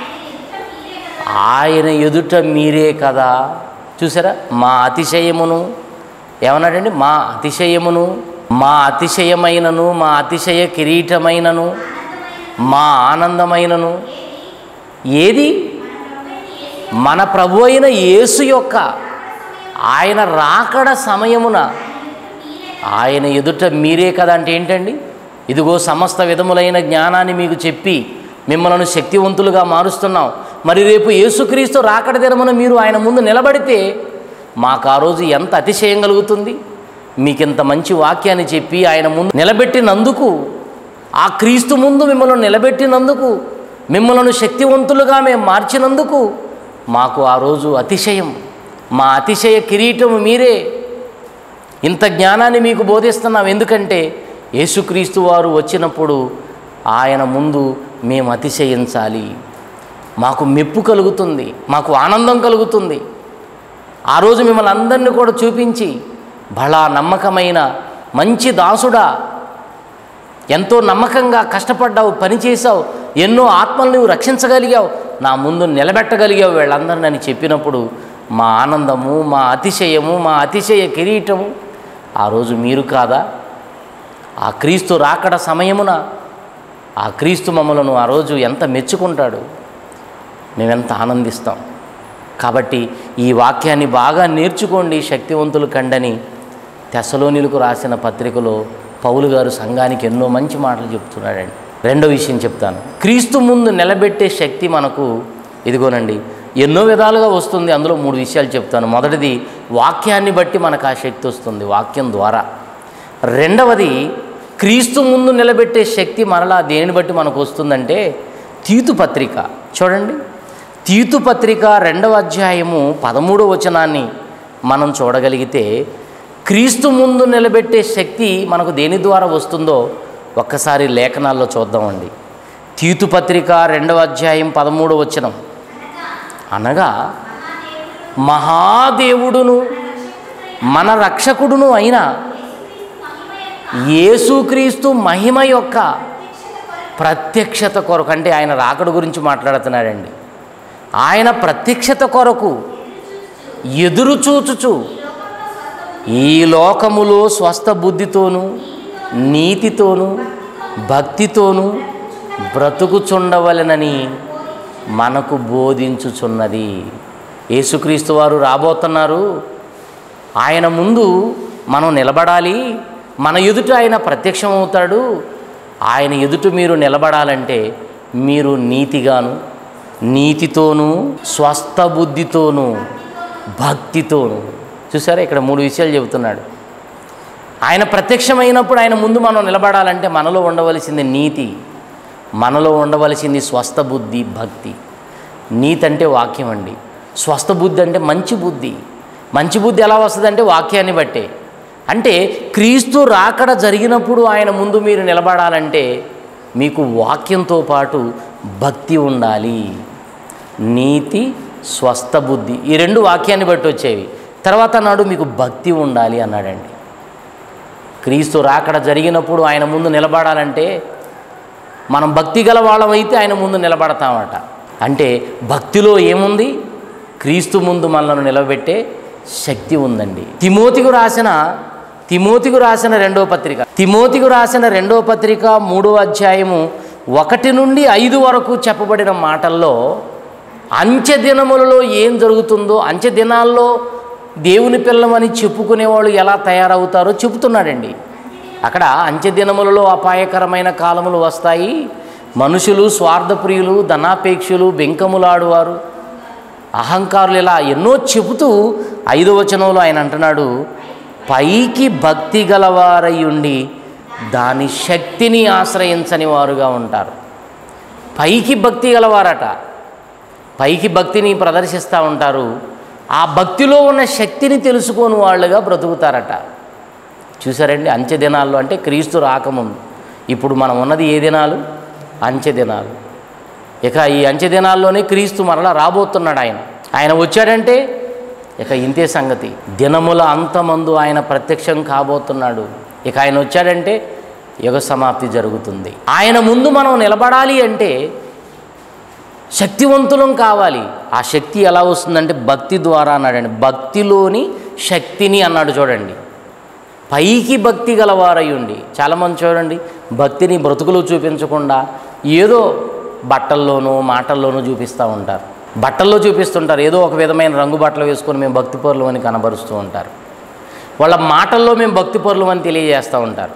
ఆయన ఎదుట మీరే కదా. చూసారా, మా అతిశయమును ఏమన్నాడండి? మా అతిశయమును, మా అతిశయమైనను, మా అతిశయ కిరీటమైనను, మా ఆనందమైనను ఏది మన ప్రభు అయిన యేసు యొక్క ఆయన రాకడ సమయమున ఆయన ఎదుట మీరే కదా. అంటే ఏంటండి? ఇదిగో సమస్త విధములైన జ్ఞానాన్ని మీకు చెప్పి మిమ్మల్ని శక్తివంతులుగా మారుస్తున్నాం. మరి రేపు యేసుక్రీస్తు రాకడ దినమున మీరు ఆయన ముందు నిలబడితే మాకు ఆ రోజు ఎంత అతిశయం కలుగుతుంది. మీకింత మంచి వాక్యాన్ని చెప్పి ఆయన ముందు నిలబెట్టినందుకు, ఆ క్రీస్తు ముందు మిమ్మల్ని నిలబెట్టినందుకు, మిమ్మల్ని శక్తివంతులుగా మేము మార్చినందుకు మాకు ఆ రోజు అతిశయం. మా అతిశయ కిరీటం మీరే. ఇంత జ్ఞానాన్ని మీకు బోధిస్తున్నాం. ఎందుకంటే యేసుక్రీస్తు వారు వచ్చినప్పుడు ఆయన ముందు మేము అతిశయించాలి. మాకు మెప్పు కలుగుతుంది, మాకు ఆనందం కలుగుతుంది. ఆ రోజు మిమ్మల్ని అందరినీ కూడా చూపించి, బలా నమ్మకమైన మంచి దాసుడా, ఎంతో నమ్మకంగా కష్టపడ్డావు, పనిచేసావు, ఎన్నో ఆత్మలు నువ్వు రక్షించగలిగావు, నా ముందు నిలబెట్టగలిగావు వీళ్ళందరినీ అని చెప్పినప్పుడు మా ఆనందము, మా అతిశయము, మా అతిశయ కిరీటము ఆ రోజు మీరు కాదా? ఆ క్రీస్తు రాకడ సమయమున ఆ క్రీస్తు మమ్మలను ఆ రోజు ఎంత మెచ్చుకుంటాడు, మేమెంత ఆనందిస్తాం. కాబట్టి ఈ వాక్యాన్ని బాగా నేర్చుకోండి, శక్తివంతులు కండని తెస్సలోనీయులకు రాసిన పత్రికలో పౌలు గారు సంఘానికి ఎన్నో మంచి మాటలు చెప్తున్నాడండి. రెండో విషయం చెప్తాను. క్రీస్తు ముందు నిలబెట్టే శక్తి మనకు ఇదిగోనండి ఎన్నో విధాలుగా వస్తుంది. అందులో 3 విషయాలు చెప్తాను. మొదటిది, వాక్యాన్ని బట్టి మనకు ఆ శక్తి వస్తుంది, వాక్యం ద్వారా. రెండవది, క్రీస్తు ముందు నిలబెట్టే శక్తి మరలా దేనిని బట్టి మనకు వస్తుందంటే తీతు పత్రిక. చూడండి, తీతు పత్రిక 2వ అధ్యాయము 13వ వచనాన్ని మనం చూడగలిగితే క్రీస్తు ముందు నిలబెట్టే శక్తి మనకు దేని ద్వారా వస్తుందో ఒక్కసారి లేఖనాల్లో చూద్దామండి. తీతు పత్రిక 2వ అధ్యాయం 13వ వచనం, అనగా మహాదేవుడును మన రక్షకుడును అయిన యేసుక్రీస్తు మహిమ యొక్క ప్రత్యక్షత కొరకు, అంటే ఆయన రాకడ గురించి మాట్లాడుతున్నాడండి. ఆయన ప్రత్యక్షత కొరకు ఎదురు చూచుచు ఈ లోకములో స్వస్థ బుద్ధితోనూ నీతితోనూ భక్తితోనూ బ్రతుకుచుండవలెనని మనకు బోధించుచున్నది. యేసుక్రీస్తు వారు రాబోతున్నారు. ఆయన ముందు మనం నిలబడాలి. మన ఎదుట ఆయన ప్రత్యక్షమవుతాడు. ఆయన ఎదుట మీరు నిలబడాలంటే మీరు నీతిగాను, నీతితోనూ, స్వస్థ బుద్ధితోనూ, భక్తితోనూ. చూసారా, ఇక్కడ 3 విషయాలు చెబుతున్నాడు. ఆయన ప్రత్యక్షమైనప్పుడు ఆయన ముందు మనం నిలబడాలంటే మనలో ఉండవలసింది నీతి, మనలో ఉండవలసింది స్వస్థ బుద్ధి, భక్తి. నీతి అంటే వాక్యం అండి. స్వస్థ బుద్ధి అంటే మంచి బుద్ధి. మంచి బుద్ధి ఎలా వస్తుందంటే వాక్యాన్ని బట్టే. అంటే క్రీస్తు రాకడ జరిగినప్పుడు ఆయన ముందు మీరు నిలబడాలంటే మీకు వాక్యంతో పాటు భక్తి ఉండాలి. నీతి, స్వస్థ బుద్ధి, ఈ 2 వాక్యాన్ని బట్టి వచ్చేవి. తర్వాత నాడు మీకు భక్తి ఉండాలి అన్నాడండి. క్రీస్తు రాకడ జరిగినప్పుడు ఆయన ముందు నిలబడాలంటే మనం భక్తి గల వాళ్ళమైతే ఆయన ముందు నిలబడతామట. అంటే భక్తిలో ఏముంది? క్రీస్తు ముందు మనల్ని నిలబెట్టే శక్తి ఉందండి. తిమోతికి రాసిన 2వ పత్రిక, తిమోతికి రాసిన 2వ పత్రిక 3వ అధ్యాయము 1 నుండి 5 వరకు చెప్పబడిన మాటల్లో అంచె దినములలో ఏం జరుగుతుందో, అంచె దినాల్లో దేవుని పిల్లమని చెప్పుకునేవాళ్ళు ఎలా తయారవుతారో చెబుతున్నాడండి. అక్కడ అంచె దినములలో అపాయకరమైన కాలములు వస్తాయి, మనుషులు స్వార్థప్రియులు, ధనాపేక్షులు, బెంకములాడువారు, అహంకారులు, ఇలా ఎన్నో చెబుతూ 5వ వచనంలో ఆయన అంటున్నాడు, పైకి భక్తి గలవారై ఉండి దాని శక్తిని ఆశ్రయించని వారుగా ఉంటారు. పైకి భక్తి గలవారట, పైకి భక్తిని ప్రదర్శిస్తూ ఉంటారు. ఆ భక్తిలో ఉన్న శక్తిని తెలుసుకోని వాళ్ళుగా బ్రతుకుతారట. చూసారండి, అంచె దినాల్లో అంటే క్రీస్తు రాకముందు. ఇప్పుడు మనం ఉన్నది ఏ దినాలు? అంచె దినాలు. ఇక ఈ అంచె దినాల్లోనే క్రీస్తు మరలా రాబోతున్నాడు. ఆయన వచ్చాడంటే ఇక ఇంతే సంగతి. దినముల అంతమందు ఆయన ప్రత్యక్షం కాబోతున్నాడు. ఇక ఆయన వచ్చాడంటే యుగ సమాప్తి జరుగుతుంది. ఆయన ముందు మనం నిలబడాలి అంటే శక్తివంతులం కావాలి. ఆ శక్తి ఎలా వస్తుందంటే భక్తి ద్వారా అన్నాడండి. భక్తిలోని శక్తిని అన్నాడు. చూడండి, పైకి భక్తి గలవారయ్యుండి. చాలామంది చూడండి, భక్తిని బ్రతుకులు చూపించకుండా ఏదో బట్టల్లోనూ మాటల్లోనూ చూపిస్తూ ఉంటారు. బట్టల్లో చూపిస్తుంటారు, ఏదో ఒక విధమైన రంగు బట్టలు వేసుకొని మేము భక్తిపరులు అని కనబరుస్తూ ఉంటారు. వాళ్ళ మాటల్లో మేము భక్తిపరులు అని తెలియజేస్తూ ఉంటారు.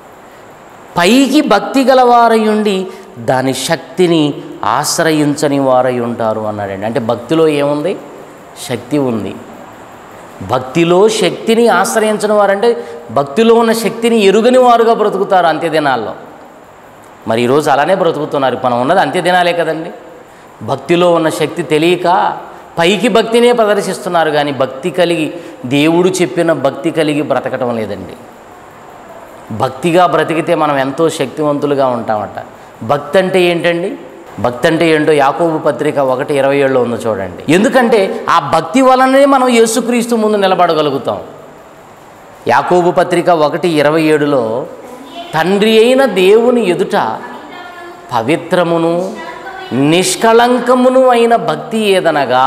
పైకి భక్తి గలవారయ్యుండి దాని శక్తిని ఆశ్రయించని వారై ఉంటారు అన్నాడండి. అంటే భక్తిలో ఏముంది? శక్తి ఉంది. భక్తిలో శక్తిని ఆశ్రయించని వారంటే భక్తిలో ఉన్న శక్తిని ఎరుగని వారుగా బ్రతుకుతారు అంత్య దినాల్లో. మరి ఈరోజు అలానే బ్రతుకుతున్నారు. మనం ఉన్నది అంత్య దినాలే కదండి. భక్తిలో ఉన్న శక్తి తెలియక పైకి భక్తినే ప్రదర్శిస్తున్నారు, కానీ భక్తి కలిగి, దేవుడు చెప్పిన భక్తి కలిగి బ్రతకటం లేదండి. భక్తిగా బ్రతికితే మనం ఎంతో శక్తివంతులుగా ఉంటామట. భక్తి అంటే ఏంటండి? భక్తి అంటే ఏంటో యాకోబు పత్రిక 1:27 ఉంది చూడండి. ఎందుకంటే ఆ భక్తి వలనే మనం యేసుక్రీస్తు ముందు నిలబడగలుగుతాం. యాకోబు పత్రిక 1:27లో తండ్రి అయిన దేవుని ఎదుట పవిత్రమును నిష్కళంకమును అయిన భక్తి ఏదనగా.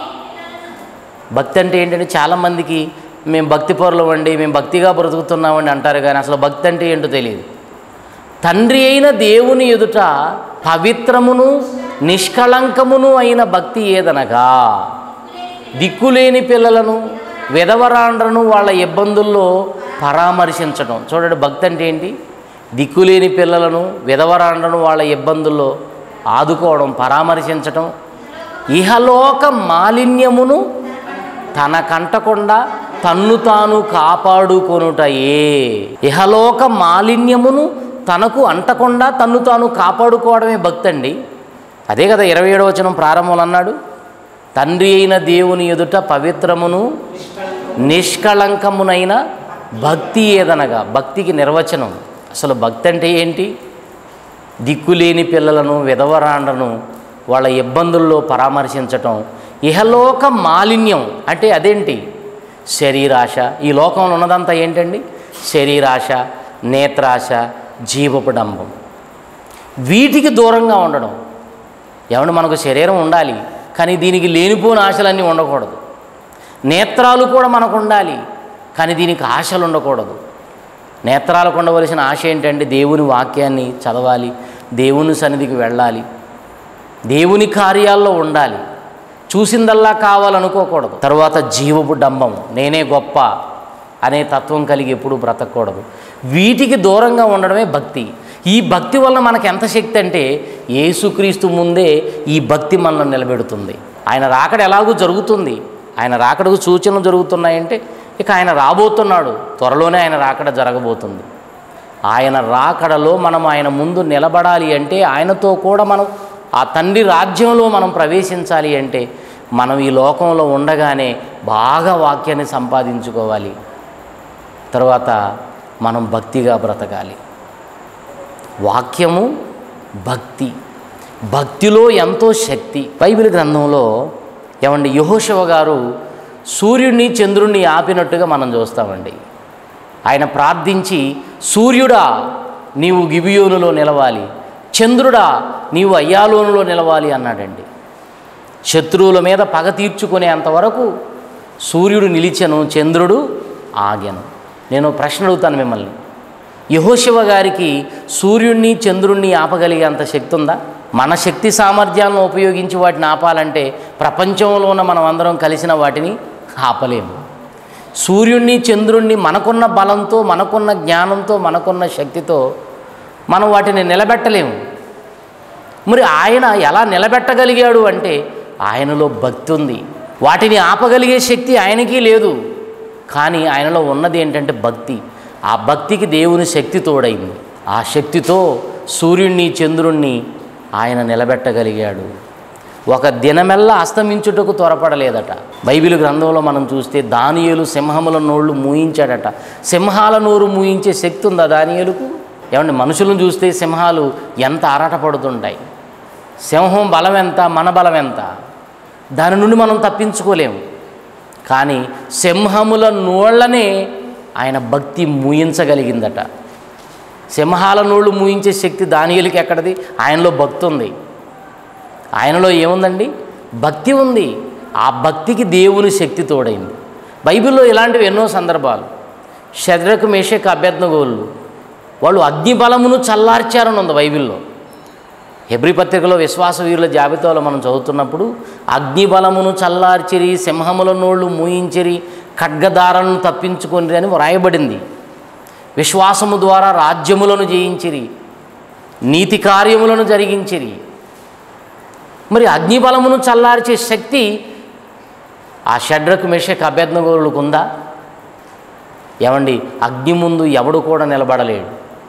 భక్తి అంటే ఏంటంటే చాలామందికి మేము భక్తి పరులు అండి, మేము భక్తిగా బ్రతుకుతున్నామండి అంటారు, కానీ అసలు భక్తి అంటే ఏంటో తెలియదు. తండ్రి అయిన దేవుని ఎదుట పవిత్రమును నిష్కళంకమును అయిన భక్తి ఏదనగా దిక్కులేని పిల్లలను, విధవరాండ్రను వాళ్ళ ఇబ్బందుల్లో పరామర్శించడం. చూడండి, భక్తి అంటే ఏంటి? దిక్కులేని పిల్లలను, విధవరాండ్రను వాళ్ళ ఇబ్బందుల్లో ఆదుకోవడం, పరామర్శించటం. ఇహలోక మాలిన్యమును తనకంటకుండా తన్ను తాను కాపాడుకొనుటయే. ఇహలోక మాలిన్యమును తనకు అంటకుండా తన్ను తాను కాపాడుకోవడమే భక్తి అండి. అదే కదా 27వ వచనం ప్రారంభంలో అన్నాడు, తండ్రి అయిన దేవుని ఎదుట పవిత్రమును నిష్కళంకమునైన భక్తి ఏదనగా. భక్తికి నిర్వచనం. అసలు భక్తి అంటే ఏంటి? దిక్కులేని పిల్లలను, విధవరాండ్రను వాళ్ళ ఇబ్బందుల్లో పరామర్శించటం. ఇహలోక మాలిన్యం అంటే అదేంటి? శరీరాశ. ఈ లోకంలో ఉన్నదంతా ఏంటండి? శరీరాశ, నేత్రాశ, జీవపు డంబం. వీటికి దూరంగా ఉండడం. ఏమంటే మనకు శరీరం ఉండాలి, కానీ దీనికి లేనిపోని ఆశలన్నీ ఉండకూడదు. నేత్రాలు కూడా మనకు ఉండాలి, కానీ దీనికి ఆశలు ఉండకూడదు. నేత్రాలకు ఉండవలసిన ఆశ ఏంటంటే దేవుని వాక్యాన్ని చదవాలి, దేవుని సన్నిధికి వెళ్ళాలి, దేవుని కార్యాల్లో ఉండాలి, చూసిందల్లా కావాలనుకోకూడదు. తర్వాత జీవపు డంబం, నేనే గొప్ప అనే తత్వం కలిగి ఎప్పుడూ బ్రతకూడదు. వీటికి దూరంగా ఉండడమే భక్తి. ఈ భక్తి వల్ల మనకు ఎంత శక్తి అంటే యేసుక్రీస్తు ముందే ఈ భక్తి మనల్ని నిలబెడుతుంది. ఆయన రాకడ ఎలాగూ జరుగుతుంది, ఆయన రాకడకు సూచనలు జరుగుతున్నాయంటే ఇక ఆయన రాబోతున్నాడు, త్వరలోనే ఆయన రాకడ జరగబోతుంది. ఆయన రాకడలో మనం ఆయన ముందు నిలబడాలి అంటే, ఆయనతో కూడా మనం ఆ తండ్రి రాజ్యంలో మనం ప్రవేశించాలి అంటే మనం ఈ లోకంలో ఉండగానే బాగా వాక్యాన్ని సంపాదించుకోవాలి. తర్వాత మనం భక్తిగా బ్రతకాలి. వాక్యము, భక్తి. భక్తిలో ఎంతో శక్తి. బైబిల్ గ్రంథంలో ఏమండి యెహోషువ గారు సూర్యుడిని చంద్రుడిని ఆపినట్టుగా మనం చూస్తామండి. ఆయన ప్రార్థించి, సూర్యుడా నీవు గిబియోనులో నిలవాలి, చంద్రుడా నీవు అయ్యాలోనులో నిలవాలి అన్నాడండి. శత్రువుల మీద పగ తీర్చుకునేంతవరకు సూర్యుడు నిలిచెను, చంద్రుడు ఆగెను. నేను ప్రశ్న అడుగుతాను మిమ్మల్ని, యెహోషువ గారికి సూర్యుడిని చంద్రుడిని ఆపగలిగేంత శక్తి ఉందా? మన శక్తి సామర్థ్యాలను ఉపయోగించి వాటిని ఆపాలంటే ప్రపంచంలో ఉన్న మనం అందరం కలిసిన వాటిని ఆపలేము. సూర్యుడిని చంద్రుడిని మనకున్న బలంతో, మనకున్న జ్ఞానంతో, మనకున్న శక్తితో మనం వాటిని నిలబెట్టలేము. మరి ఆయన ఎలా నిలబెట్టగలిగాడు అంటే ఆయనలో భక్తి ఉంది. వాటిని ఆపగలిగే శక్తి ఆయనకి లేదు, కానీ ఆయనలో ఉన్నది ఏంటంటే భక్తి. ఆ భక్తికి దేవుని శక్తి తోడైంది. ఆ శక్తితో సూర్యుడిని చంద్రుణ్ణి ఆయన నిలబెట్టగలిగాడు. ఒక దినమెల్లా అస్తమించుటకు త్వరపడలేదట. బైబిల్ గ్రంథంలో మనం చూస్తే దానియేలు సింహముల నోళ్ళు మూయించాడట. సింహాల నోరు మూయించే శక్తి ఉందా దానియేలుకు? ఏమంటే మనుషులను చూస్తే సింహాలు ఎంత ఆరాటపడుతుంటాయి. సింహం బలం ఎంత, మన బలం ఎంత, దాని నుండి మనం తప్పించుకోలేము. కానీ సింహముల నోళ్ళనే ఆయన భక్తి మూయించగలిగిందట. సింహాల నోళ్ళు మూయించే శక్తి దానియేలుకి ఎక్కడిది? ఆయనలో భక్తి ఉంది. ఆయనలో ఏముందండి? భక్తి ఉంది. ఆ భక్తికి దేవుని శక్తి తోడైంది. బైబిల్లో ఇలాంటివి ఎన్నో సందర్భాలు. షద్రకు, మేషకు, అబేద్నెగోలు వాళ్ళు అగ్ని బలమును చల్లార్చారని ఉంది బైబిల్లో. హెబ్రీ పత్రికలో విశ్వాస వీరుల జాబితాలో మనం చదువుతున్నప్పుడు అగ్ని బలమును చల్లార్చిరి, సింహముల నోళ్ళు మూయించిరి, ఖడ్గదారాలను తప్పించుకొని అని వ్రాయబడింది. విశ్వాసము ద్వారా రాజ్యములను జయించిరి, నీతి కార్యములను జరిగించిరి. మరి అగ్ని బలమును చల్లార్చే శక్తి ఆ షడ్రకు, మేషకు, అబేద్నెగోలకు ఉందా? ఏమండి, అగ్ని ముందు ఎవడు కూడా నిలబడలేడు.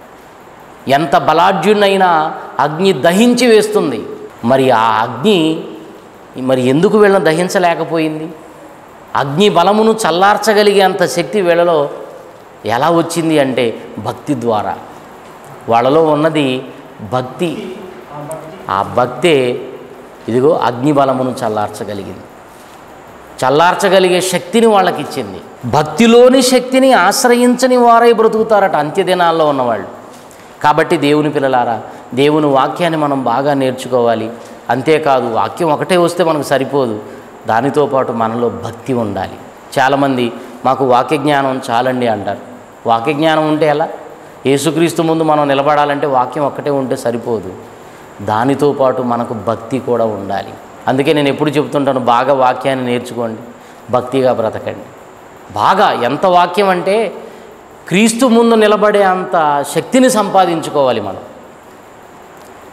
ఎంత బలాఢ్యునైనా అగ్ని దహించి వేస్తుంది. మరి ఆ అగ్ని మరి ఎందుకు వీళ్ళని దహించలేకపోయింది? అగ్ని బలమును చల్లార్చగలిగేంత శక్తి వీళ్ళలో ఎలా వచ్చింది అంటే భక్తి ద్వారా. వాళ్ళలో ఉన్నది భక్తి. ఆ భక్తే ఇదిగో అగ్ని బలమును చల్లార్చగలిగింది. చల్లార్చగలిగే శక్తిని వాళ్ళకి ఇచ్చింది. భక్తిలోని శక్తిని ఆశ్రయించని వారై బ్రతుకుతారట అంత్యదినాల్లో ఉన్నవాళ్ళు. కాబట్టి దేవుని పిల్లలారా, దేవుని వాక్యాన్ని మనం బాగా నేర్చుకోవాలి. అంతేకాదు, వాక్యం ఒకటే వస్తే మనకు సరిపోదు, దానితో పాటు మనలో భక్తి ఉండాలి. చాలామంది మాకు వాక్య జ్ఞానం చాలండి అంటారు. వాక్య జ్ఞానం ఉంటే ఎలా? యేసుక్రీస్తు ముందు మనం నిలబడాలంటే వాక్యం ఒక్కటే ఉంటే సరిపోదు, దానితో పాటు మనకు భక్తి కూడా ఉండాలి. అందుకే నేను ఎప్పుడు చెప్తుంటాను, బాగా వాక్యాన్ని నేర్చుకోండి, భక్తిగా బ్రతకండి. బాగా ఎంత వాక్యం అంటే క్రీస్తు ముందు నిలబడే అంత శక్తిని సంపాదించుకోవాలి మనం.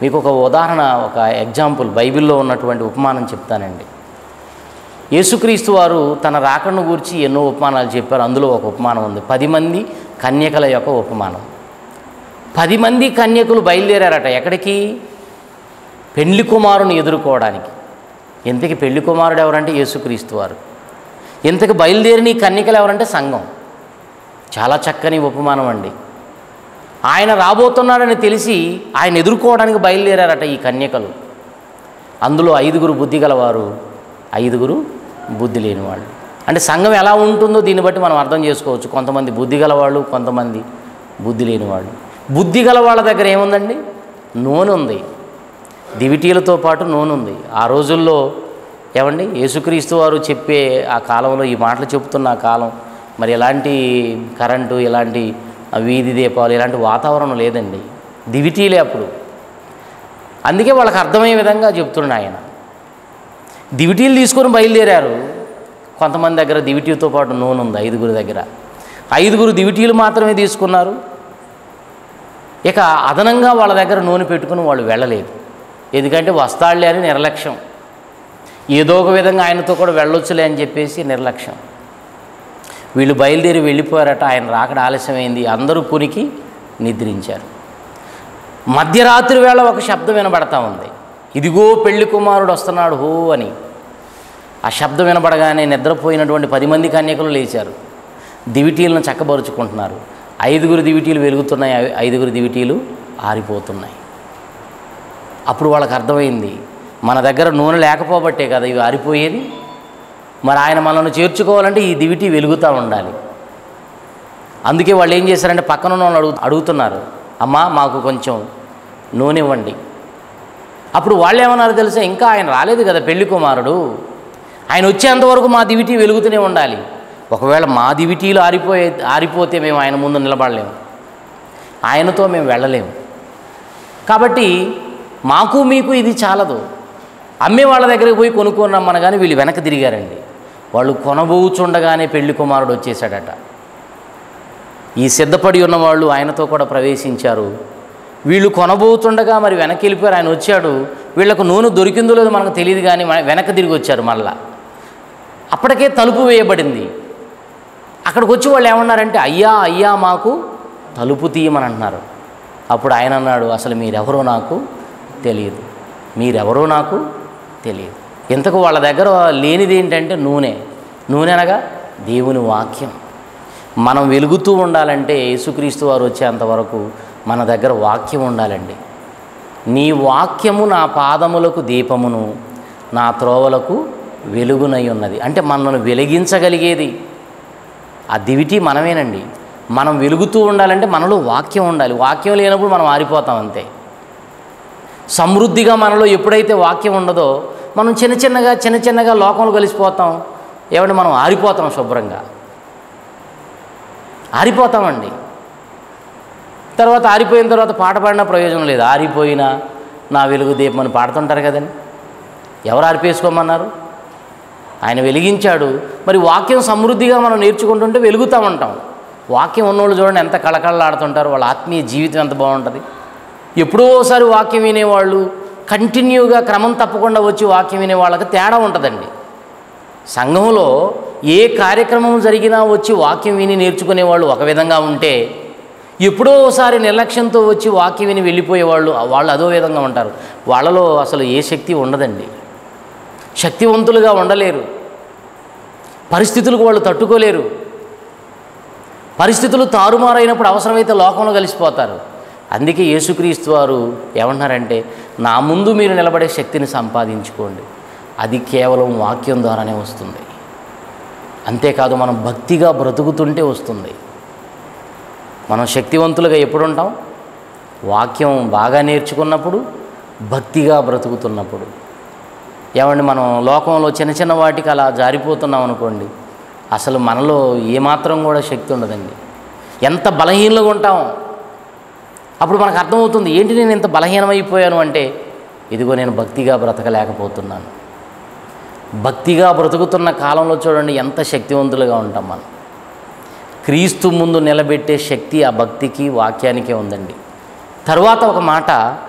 మీకు ఒక ఉదాహరణ, ఒక ఎగ్జాంపుల్ బైబిల్లో ఉన్నటువంటి ఉపమానం చెప్తానండి. యేసుక్రీస్తు వారు తన రాకడను గురించి ఎన్నో ఉపమానాలు చెప్పారు. అందులో ఒక ఉపమానం ఉంది, 10 మంది కన్యకల యొక్క ఉపమానం. 10 మంది కన్యకులు బయలుదేరారట. ఎక్కడికి? పెళ్లి కుమారుని ఎదుర్కోవడానికి. ఇంతకి పెళ్లి కుమారుడు ఎవరంటే యేసుక్రీస్తు వారు. ఇంతకు బయలుదేరిన ఈ కన్యకలు ఎవరంటే సంఘం. చాలా చక్కని ఉపమానం అండి. ఆయన రాబోతున్నాడని తెలిసి ఆయన ఎదుర్కోవడానికి బయలుదేరారట ఈ కన్యకలు. అందులో 5 బుద్ధి గలవారు, 5 బుద్ధి లేని వాళ్ళు. అంటే సంఘం ఎలా ఉంటుందో దీన్ని బట్టి మనం అర్థం చేసుకోవచ్చు. కొంతమంది బుద్ధి గలవాళ్ళు, కొంతమంది బుద్ధి లేని వాళ్ళు. బుద్ధి గల వాళ్ళ దగ్గర ఏముందండి? నూనె ఉంది. దివిటీలతో పాటు నూనె ఉంది. ఆ రోజుల్లో ఏమండి, యేసుక్రీస్తు వారు చెప్పే ఆ కాలంలో, ఈ మాటలు చెబుతున్న ఆ కాలం, మరి ఎలాంటి కరెంటు, ఎలాంటి వీధి దీపాలు, ఇలాంటి వాతావరణం లేదండి. దివిటీలే అప్పుడు. అందుకే వాళ్ళకి అర్థమయ్యే విధంగా చెప్తున్నాడు ఆయన. దివిటీలు తీసుకొని బయలుదేరారు. కొంతమంది దగ్గర దివిటీలతో పాటు నూనె ఉంది. 5 దగ్గర 5 దివిటీలు మాత్రమే తీసుకున్నారు. ఇక అదనంగా వాళ్ళ దగ్గర నూనె పెట్టుకుని వాళ్ళు వెళ్ళలేదు. ఎందుకంటే వస్తాళ్లే అని నిర్లక్ష్యం. ఏదో ఒక విధంగా ఆయనతో కూడా వెళ్ళొచ్చులే అని చెప్పేసి నిర్లక్ష్యం. వీళ్ళు బయలుదేరి వెళ్ళిపోయారట. ఆయన రాకడ ఆలస్యమైంది. అందరూ కునికి నిద్రించారు. మధ్యరాత్రి వేళ ఒక శబ్దం వినబడతా ఉంది. ఇదిగో పెళ్లి కుమారుడు వస్తున్నాడు హో అని. ఆ శబ్దం వినబడగానే నిద్రపోయినటువంటి 10 మంది కన్యకలు లేచారు. దివిటీలను చక్కబరుచుకుంటున్నారు. 5 దివిటీలు వెలుగుతున్నాయి, 5 దివిటీలు ఆరిపోతున్నాయి. అప్పుడు వాళ్ళకి అర్థమైంది, మన దగ్గర నూనె లేకపోబట్టే కదా ఇవి ఆరిపోయేది. మరి ఆయన మనల్ని చేర్చుకోవాలంటే ఈ దివిటీ వెలుగుతూ ఉండాలి. అందుకే వాళ్ళు ఏం చేశారంటే పక్కన ఉన్న వాళ్ళు అడుగుతున్నారు, అమ్మా మాకు కొంచెం నూనె ఇవ్వండి. అప్పుడు వాళ్ళు ఏమన్నారు తెలుసా? ఇంకా ఆయన రాలేదు కదా పెళ్లి కుమారుడు, ఆయన వచ్చేంతవరకు మా దివిటీ వెలుగుతూనే ఉండాలి. ఒకవేళ మా దివిటీలు ఆరిపోతే మేము ఆయన ముందు నిలబడలేము, ఆయనతో మేము వెళ్ళలేము. కాబట్టి మాకు మీకు ఇది చాలదు, అమ్మే వాళ్ళ దగ్గరికి పోయి కొనుక్కొని రమ్మని. కానీ వీళ్ళు వెనక్కి తిరిగారండి. వాళ్ళు కొనబోచుండగానే పెళ్లి కుమారుడు వచ్చేసాడట. ఈ సిద్ధపడి ఉన్నవాళ్ళు ఆయనతో కూడా ప్రవేశించారు. వీళ్ళు కొనబోతుండగా మరి వెనక్కి వెళ్ళిపోయారు. ఆయన వచ్చాడు. వీళ్ళకు నూనె దొరికిందో లేదో మనకు తెలియదు, కానీ వెనక్కి తిరిగి వచ్చారు. మళ్ళా అప్పటికే తలుపు వేయబడింది. అక్కడికి వచ్చి వాళ్ళు ఏమన్నారంటే, అయ్యా అయ్యా మాకు తలుపు తీయమని అంటున్నారు. అప్పుడు ఆయన అన్నాడు, అసలు మీరెవరో నాకు తెలియదు, మీరెవరో నాకు తెలియదు. ఇంతకు వాళ్ళ దగ్గర లేనిది ఏంటంటే నూనె. నూనె అనగా దేవుని వాక్యం. మనం వెలుగుతూ ఉండాలంటే యేసుక్రీస్తు వారు వచ్చేంతవరకు మన దగ్గర వాక్యం ఉండాలండి. నీ వాక్యము నా పాదములకు దీపమును, నా త్రోవలకు వెలుగునై ఉన్నది. అంటే మనల్ని వెలిగించగలిగేది ఆ దివిటి మనమేనండి. మనం వెలుగుతూ ఉండాలంటే మనలో వాక్యం ఉండాలి. వాక్యం లేనప్పుడు మనం ఆరిపోతాం అంతే. సమృద్ధిగా మనలో ఎప్పుడైతే వాక్యం ఉండదో మనం చిన్న చిన్నగా లోకంలో కలిసిపోతాం. ఏమంటే మనం ఆరిపోతాం, శుభ్రంగా ఆరిపోతామండి. తర్వాత ఆరిపోయిన తర్వాత పాట పాడినా ప్రయోజనం లేదు. ఆరిపోయినా నా వెలుగు దీపం అని పాడుతుంటారు కదండి. ఎవరు ఆరిపేసుకోమన్నారు? ఆయన వెలిగించాడు. మరి వాక్యం సమృద్ధిగా మనం నేర్చుకుంటుంటే వెలుగుతూ ఉంటాం. వాక్యం ఉన్నోళ్ళు చూడండి ఎంత కళకళలాడుతుంటారు, వాళ్ళ ఆత్మీయ జీవితం ఎంత బాగుంటుంది. ఎప్పుడో ఒకసారి వాక్యం వినేవాళ్ళు కంటిన్యూగా క్రమం తప్పకుండా వచ్చి వాక్యం వినే వాళ్ళకి తేడా ఉంటుందండి. సంఘంలో ఏ కార్యక్రమం జరిగినా వచ్చి వాక్యం విని నేర్చుకునేవాళ్ళు ఒక విధంగా ఉంటే, ఎప్పుడో ఒకసారి నిర్లక్ష్యంతో వచ్చి వాక్యం విని వెళ్ళిపోయేవాళ్ళు అదో విధంగా ఉంటారు. వాళ్ళలో అసలు ఏ శక్తి ఉండదండి. శక్తివంతులుగా ఉండలేరు. పరిస్థితులకు వాళ్ళు తట్టుకోలేరు. పరిస్థితులు తారుమారైనప్పుడు అవసరమైతే లోకంలో కలిసిపోతారు. అందుకే యేసుక్రీస్తు వారు ఏమన్నారంటే, నా ముందు మీరు నిలబడే శక్తిని సంపాదించుకోండి. అది కేవలం వాక్యం ద్వారానే వస్తుంది. అంతేకాదు మనం భక్తిగా బ్రతుకుతుంటే వస్తుంది. మనం శక్తివంతులుగా ఎప్పుడు ఉంటాం? వాక్యం బాగా నేర్చుకున్నప్పుడు, భక్తిగా బ్రతుకుతున్నప్పుడు. ఏమండి, మనం లోకంలో చిన్న వాటికి అలా జారిపోతున్నాం అనుకోండి, అసలు మనలో ఏమాత్రం కూడా శక్తి ఉండదండి. ఎంత బలహీనంగా ఉంటాం. అప్పుడు మనకు అర్థమవుతుంది, ఏంటి నేను ఇంత బలహీనమైపోయాను అంటే, ఇదిగో నేను భక్తిగా బ్రతకలేకపోతున్నాను. భక్తిగా బ్రతుకుతున్న కాలంలో చూడండి ఎంత శక్తివంతులుగా ఉంటాం మనం. క్రీస్తు ముందు నిలబెట్టే శక్తి ఆ భక్తికి, వాక్యానికే ఉందండి. తరువాత ఒక మాట,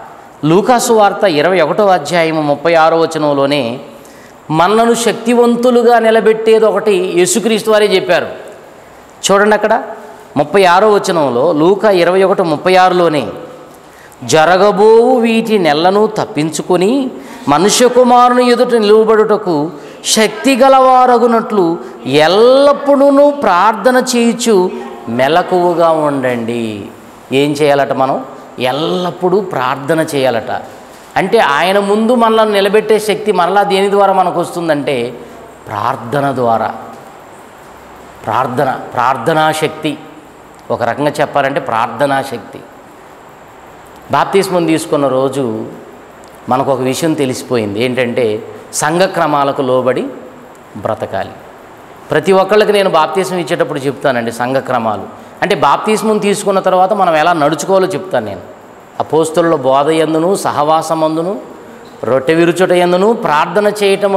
లూకాసు వార్త 21వ అధ్యాయం 36వ వచనంలోనే మనలను శక్తివంతులుగా నిలబెట్టేది ఒకటి యేసుక్రీస్తు వారే చెప్పారు. చూడండి అక్కడ 36వ వచనంలో, లూకా 21:36లోనే, జరగబోవు వీటి నెలను తప్పించుకొని మనుష్య కుమారుని ఎదుట నిలువబడుటకు శక్తి గలవారగునట్లు ఎల్లప్పుడూ ప్రార్థన చేయుచు మెలకువగా ఉండండి. ఏం చేయాలట? మనం ఎల్లప్పుడూ ప్రార్థన చేయాలట. అంటే ఆయన ముందు మనల్ని నిలబెట్టే శక్తి మరలా దేని ద్వారా మనకు వస్తుందంటే ప్రార్థన ద్వారా. ప్రార్థనా శక్తి, ఒక రకంగా చెప్పాలంటే ప్రార్థనా శక్తి. బాప్తిస్మం తీసుకున్న రోజు మనకు ఒక విషయం తెలిసిపోయింది. ఏంటంటే సంఘ క్రమాలకు లోబడి బ్రతకాలి. ప్రతి ఒక్కళ్ళకి నేను బాప్తిస్మం ఇచ్చేటప్పుడు చెప్తానండి సంఘ క్రమాలు. అంటే బాప్తిస్మం తీసుకున్న తర్వాత మనం ఎలా నడుచుకోవాలో చెప్తాను నేను. అపోస్తలుల బోధ యందును, సహవాసమందును, రొట్టె విరుచుట యందును, ప్రార్థన చేయటం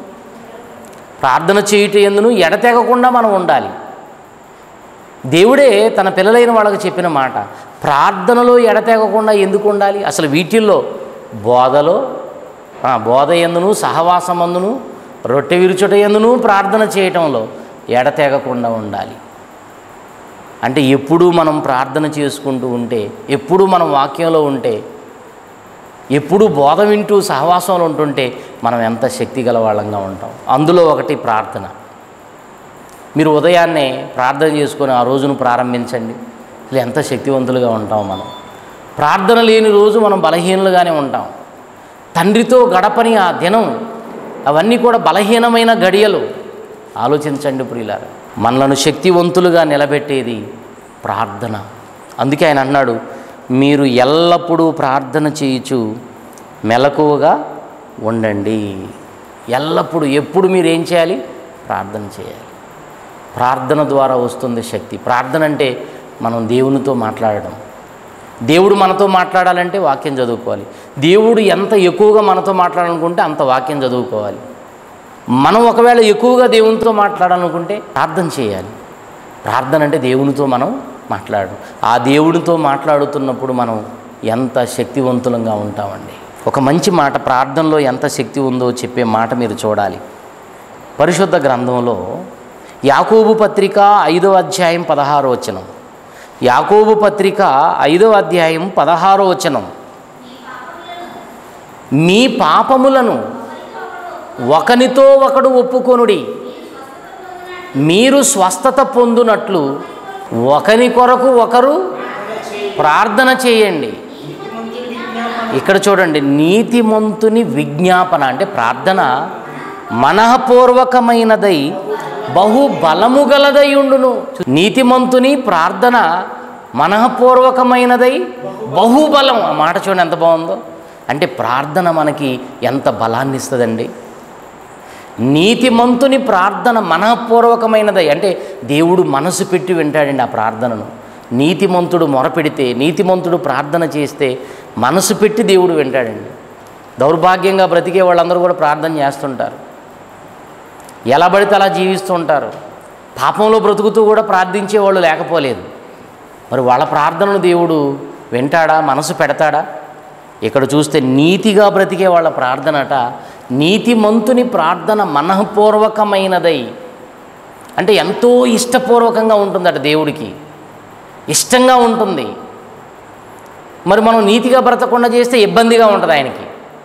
యందును ఎడతెగకుండా మనం ఉండాలి. దేవుడే తన పిల్లలైన వాళ్ళకి చెప్పిన మాట. ప్రార్థనలో ఎడతెగకుండా ఎందుకు ఉండాలి? అసలు వీటిల్లో బోధ యందును, సహవాసమందును, రొట్టె విరుచుట యందును, ప్రార్థన చేయటంలో ఎడతెగకుండా ఉండాలి. అంటే ఎప్పుడూ మనం ప్రార్థన చేసుకుంటూ ఉంటే, ఎప్పుడూ మనం వాక్యంలో ఉంటే, ఎప్పుడూ బోధ వింటూ సహవాసంలో ఉంటుంటే మనం ఎంత శక్తి గల వాళ్ళంగా ఉంటాం. అందులో ఒకటి ప్రార్థన. మీరు ఉదయాన్నే ప్రార్థన చేసుకొని ఆ రోజును ప్రారంభించండి. అసలు ఎంత శక్తివంతులుగా ఉంటాం మనం. ప్రార్థన లేని రోజు మనం బలహీనులుగానే ఉంటాం. తండ్రితో గడపని ఆ దినం, అవన్నీ కూడా బలహీనమైన గడియలు. ఆలోచించండి ప్రియులారా, మనలను శక్తివంతులుగా నిలబెట్టేది ప్రార్థన. అందుకే ఆయన అన్నాడు, మీరు ఎల్లప్పుడూ ప్రార్థన చేయుచు మెలకువగా ఉండండి. ఎల్లప్పుడూ, ఎప్పుడు మీరు ఏం చేయాలి? ప్రార్థన చేయాలి. ప్రార్థన ద్వారా వస్తుంది శక్తి. ప్రార్థన అంటే మనం దేవునితో మాట్లాడడం. దేవుడు మనతో మాట్లాడాలంటే వాక్యం చదువుకోవాలి. దేవుడు ఎంత ఎక్కువగా మనతో మాట్లాడాలనుకుంటే అంత వాక్యం చదువుకోవాలి. మనం ఒకవేళ ఎక్కువగా దేవునితో మాట్లాడాలనుకుంటే ప్రార్థన చేయాలి. ప్రార్థన అంటే దేవునితో మనం మాట్లాడడం. ఆ దేవునితో మాట్లాడుతున్నప్పుడు మనం ఎంత శక్తివంతులంగా ఉంటామండి. ఒక మంచి మాట, ప్రార్థనలో ఎంత శక్తి ఉందో చెప్పే మాట మీరు చూడాలి. పరిశుద్ధ గ్రంథంలో యాకోబు పత్రిక 5వ అధ్యాయం 16వ వచనం. యాకోబు పత్రిక 5వ అధ్యాయం 16వ వచనం, మీ పాపములను ఒకనితో ఒకడు ఒప్పుకొనుడి, మీరు స్వస్థత పొందునట్లు ఒకని కొరకు ఒకరు ప్రార్థన చేయండి. ఇక్కడ చూడండి, నీతిమంతుని విజ్ఞాపన అంటే ప్రార్థన మనఃపూర్వకమైనదై బహు బలము గలదై ఉండును. నీతిమంతుని ప్రార్థన మనఃపూర్వకమైనదై బహుబలం. ఆ మాట చూడండి ఎంత బాగుందో. అంటే ప్రార్థన మనకి ఎంత బలాన్ని ఇస్తుందండి. నీతిమంతుని ప్రార్థన మనఃపూర్వకమైనదై అంటే దేవుడు మనసు పెట్టి వింటాడండి ఆ ప్రార్థనను. నీతిమంతుడు మొరపెడితే, నీతిమంతుడు ప్రార్థన చేస్తే మనసు పెట్టి దేవుడు వింటాడండి. దౌర్భాగ్యంగా బ్రతికే వాళ్ళందరూ కూడా ప్రార్థన చేస్తుంటారు. ఎలా పడితే అలా జీవిస్తూ ఉంటారు. పాపంలో బ్రతుకుతూ కూడా ప్రార్థించే వాళ్ళు లేకపోలేదు. మరి వాళ్ళ ప్రార్థనను దేవుడు వింటాడా? మనసు పెడతాడా? ఇక్కడ చూస్తే నీతిగా బ్రతికే వాళ్ళ ప్రార్థనట, నీతిమంతుని ప్రార్థన మనఃపూర్వకమైనదై అంటే ఎంతో ఇష్టపూర్వకంగా ఉంటుందట. దేవుడికి ఇష్టంగా ఉంటుంది. మరి మనం నీతిగా బ్రతకుండా చేస్తే ఇబ్బందిగా ఉంటుంది ఆయనకి.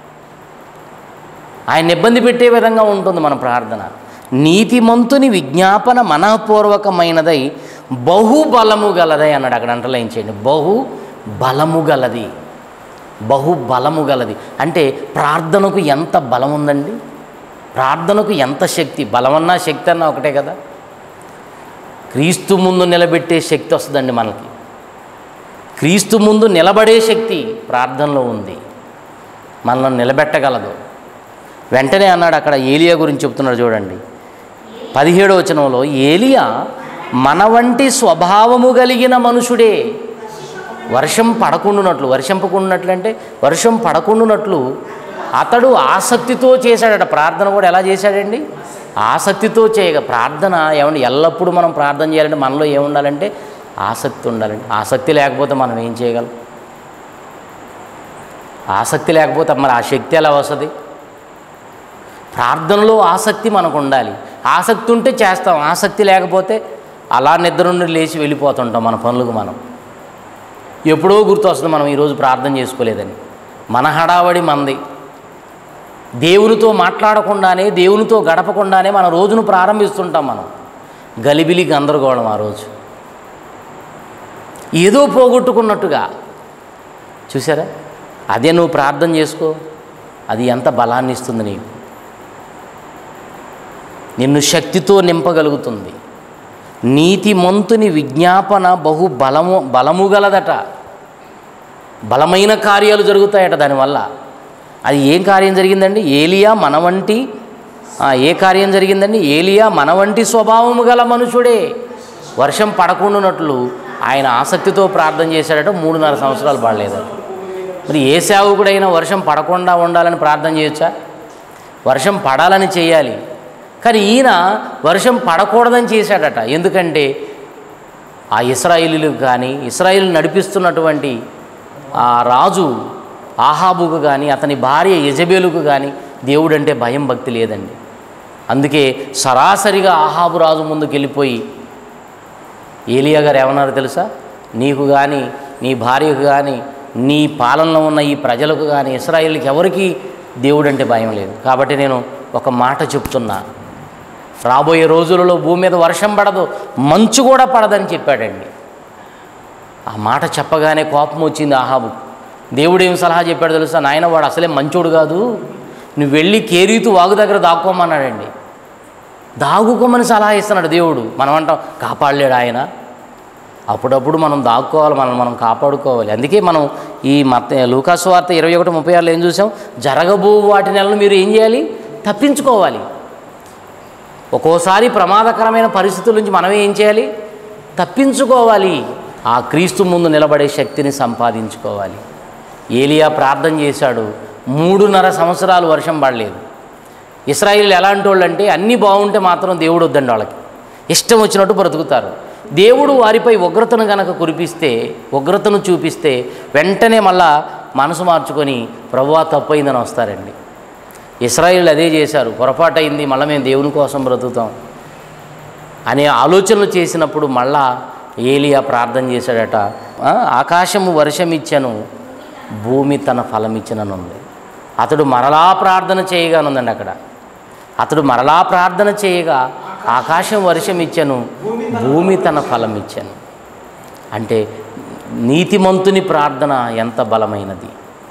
ఆయన ఇబ్బంది పెట్టే విధంగా ఉంటుంది మన ప్రార్థన. నీతిమంతుని విజ్ఞాపన మనఃపూర్వకమైనదై బహుబలము గలదై అన్నాడు. అక్కడ అంటర్లైన్ చేయండి, బహుబలము గలది. బహుబలము గలది అంటే ప్రార్థనకు ఎంత బలం ఉందండి. ప్రార్థనకు ఎంత శక్తి. బలమన్నా శక్తి అన్నా ఒకటే కదా. క్రీస్తు ముందు నిలబెట్టే శక్తి వస్తుందండి మనకి. క్రీస్తు ముందు నిలబడే శక్తి ప్రార్థనలో ఉంది. మనల్ని నిలబెట్టగలదు. వెంటనే అన్నాడు అక్కడ ఏలియా గురించి చెప్తున్నాడు చూడండి 17వ వచనంలో, ఏలియా మన వంటి స్వభావము కలిగిన మనుషుడే. వర్షం పడకుండునట్లు అంటే వర్షం పడకుండునట్లు అతడు ఆసక్తితో చేశాడట. ప్రార్థన కూడా ఎలా చేశాడండి? ఆసక్తితో చేయగా. ప్రార్థన ఏమండి, ఎల్లప్పుడూ మనం ప్రార్థన చేయాలంటే మనలో ఏముండాలంటే ఆసక్తి ఉండాలండి. ఆసక్తి లేకపోతే మనం ఏం చేయగలం? ఆసక్తి లేకపోతే మరి ఆ శక్తి ఎలా వస్తుంది? ప్రార్థనలో ఆసక్తి మనకు ఉండాలి. ఆసక్తి ఉంటే చేస్తాం, ఆసక్తి లేకపోతే అలా నిద్ర నుండి లేచి వెళ్ళిపోతుంటాం మన పనులకు. మనం ఎప్పుడో గుర్తు వస్తుంది మనం ఈరోజు ప్రార్థన చేసుకోలేదని. మన హడావడి మంది. దేవునితో మాట్లాడకుండానే, దేవునితో గడపకుండానే మన రోజును ప్రారంభిస్తుంటాం. మనం గలిబిలి గందరగోళం. ఆ రోజు ఏదో పోగొట్టుకున్నట్టుగా. చూసారా? అదే నువ్వు ప్రార్థన చేసుకో, అది ఎంత బలాన్ని ఇస్తుంది నీకు. నిన్ను శక్తితో నింపగలుగుతుంది. నీతిమంతుని విజ్ఞాపన బహు బలము గలదట. బలమైన కార్యాలు జరుగుతాయట దానివల్ల. అది ఏం కార్యం జరిగిందండి? ఏలియా మన వంటి ఏ కార్యం జరిగిందండి? ఏలియా మన వంటి స్వభావము గల మనుషుడే. వర్షం పడకుండానట్లు ఆయన ఆసక్తితో ప్రార్థన చేశాడట. 3.5 సంవత్సరాలు పడలేదట. మరి ఏ సేవకుడైనా వర్షం పడకుండా ఉండాలని ప్రార్థన చేయొచ్చా? వర్షం పడాలని చేయాలి. కానీ ఈయన వర్షం పడకూడదని చేశాడట. ఎందుకంటే ఆ ఇశ్రాయేలీలకు కానీ, ఇశ్రాయేలు నడిపిస్తున్నటువంటి ఆ రాజు ఆహాబుకు కానీ, అతని భార్య యెజబెలుకు కానీ దేవుడంటే భయం భక్తి లేదండి. అందుకే సరాసరిగా ఆహాబు రాజు ముందుకు వెళ్ళిపోయి ఏలియా గారు ఏమన్నారో తెలుసా? నీకు కానీ, నీ భార్యకు కానీ, నీ పాలనలో ఉన్న ఈ ప్రజలకు కానీ, ఇశ్రాయేలుకి ఎవరికి దేవుడంటే భయం లేదు. కాబట్టి నేను ఒక మాట చెప్తున్నా, రాబోయే రోజులలో భూమి మీద వర్షం పడదు, మంచు కూడా పడదని చెప్పాడండి. ఆ మాట చెప్పగానే కోపం వచ్చింది ఆహాబు. దేవుడు ఏం సలహా చెప్పాడు తెలుసా? నాయన, వాడు అసలే మంచోడు కాదు, నువ్వు వెళ్ళి కేరీతు వాగు దగ్గర దాక్కోమన్నాడండి. దాగుకోమని సలహా ఇస్తున్నాడు దేవుడు. మనం అంటాం కాపాడలేడు ఆయన. అప్పుడప్పుడు మనం దాక్కోవాలి, మనం కాపాడుకోవాలి. అందుకే మనం ఈ లూకాసు వార్త 21:36 ఏం చూసాం? జరగబో వాటి నెలను మీరు ఏం చేయాలి? తప్పించుకోవాలి. ఒక్కోసారి ప్రమాదకరమైన పరిస్థితుల నుంచి మనమే ఏం చేయాలి? తప్పించుకోవాలి. ఆ క్రీస్తు ముందు నిలబడే శక్తిని సంపాదించుకోవాలి. ఏలియా ప్రార్థన చేశాడు. 3.5 సంవత్సరాలు వర్షం పడలేదు. ఇశ్రాయేలు ఎలాంటి వాళ్ళు అంటే అన్నీ బాగుంటే మాత్రం దేవుడు వద్దండి, వాళ్ళకి ఇష్టం వచ్చినట్టు బ్రతుకుతారు. దేవుడు వారిపై ఉగ్రతను కనుక కురిపిస్తే, ఉగ్రతను చూపిస్తే వెంటనే మళ్ళా మనసు మార్చుకొని ప్రభువా తప్పైందని వస్తారండి. ఇశ్రాయేలు అదే చేశారు. పొరపాటైంది, మళ్ళీ మేము దేవుని కోసం బ్రతుకుతాం అనే ఆలోచనలు చేసినప్పుడు మళ్ళా ఏలియా ప్రార్థన చేశాడట. ఆకాశము వర్షం ఇచ్చెను, భూమి తన ఫలం ఇచ్చిననుంది. అతడు మరలా ప్రార్థన చేయగానుందండి అక్కడ. అతడు మరలా ప్రార్థన చేయగా ఆకాశం వర్షం ఇచ్చెను, భూమి తన ఫలం ఇచ్చెను. అంటే నీతిమంతుని ప్రార్థన ఎంత బలమైనది.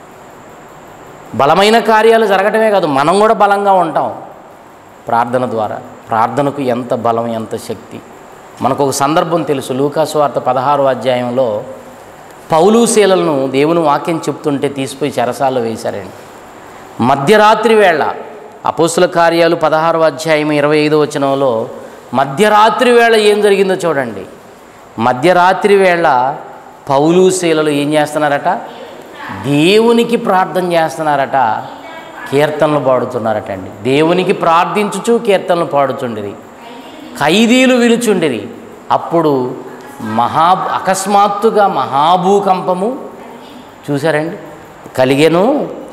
బలమైన కార్యాలు జరగటమే కాదు, మనం కూడా బలంగా ఉంటాం ప్రార్థన ద్వారా. ప్రార్థనకు ఎంత బలం, ఎంత శక్తి. మనకు ఒక సందర్భం తెలుసు. లూకాసు వార్త 16వ అధ్యాయంలో పౌలు శీలలను దేవుని వాక్యం చెప్తుంటే తీసిపోయి చెరసాల్లో వేశారండి. మధ్యరాత్రి వేళ, అపోస్తుల కార్యాలు 16వ అధ్యాయం 25వ వచనంలో మధ్యరాత్రి వేళ ఏం జరిగిందో చూడండి. మధ్యరాత్రి వేళ పౌలు శీలలు ఏం చేస్తున్నారట? దేవునికి ప్రార్థన చేస్తున్నారట, కీర్తనలు పాడుతున్నారట అండి. దేవునికి ప్రార్థించుచు కీర్తనలు పాడుచుండిరి, ఖైదీలు వినుచుండిరి. అప్పుడు అకస్మాత్తుగా మహాభూకంపము చూశారండి కలిగెను,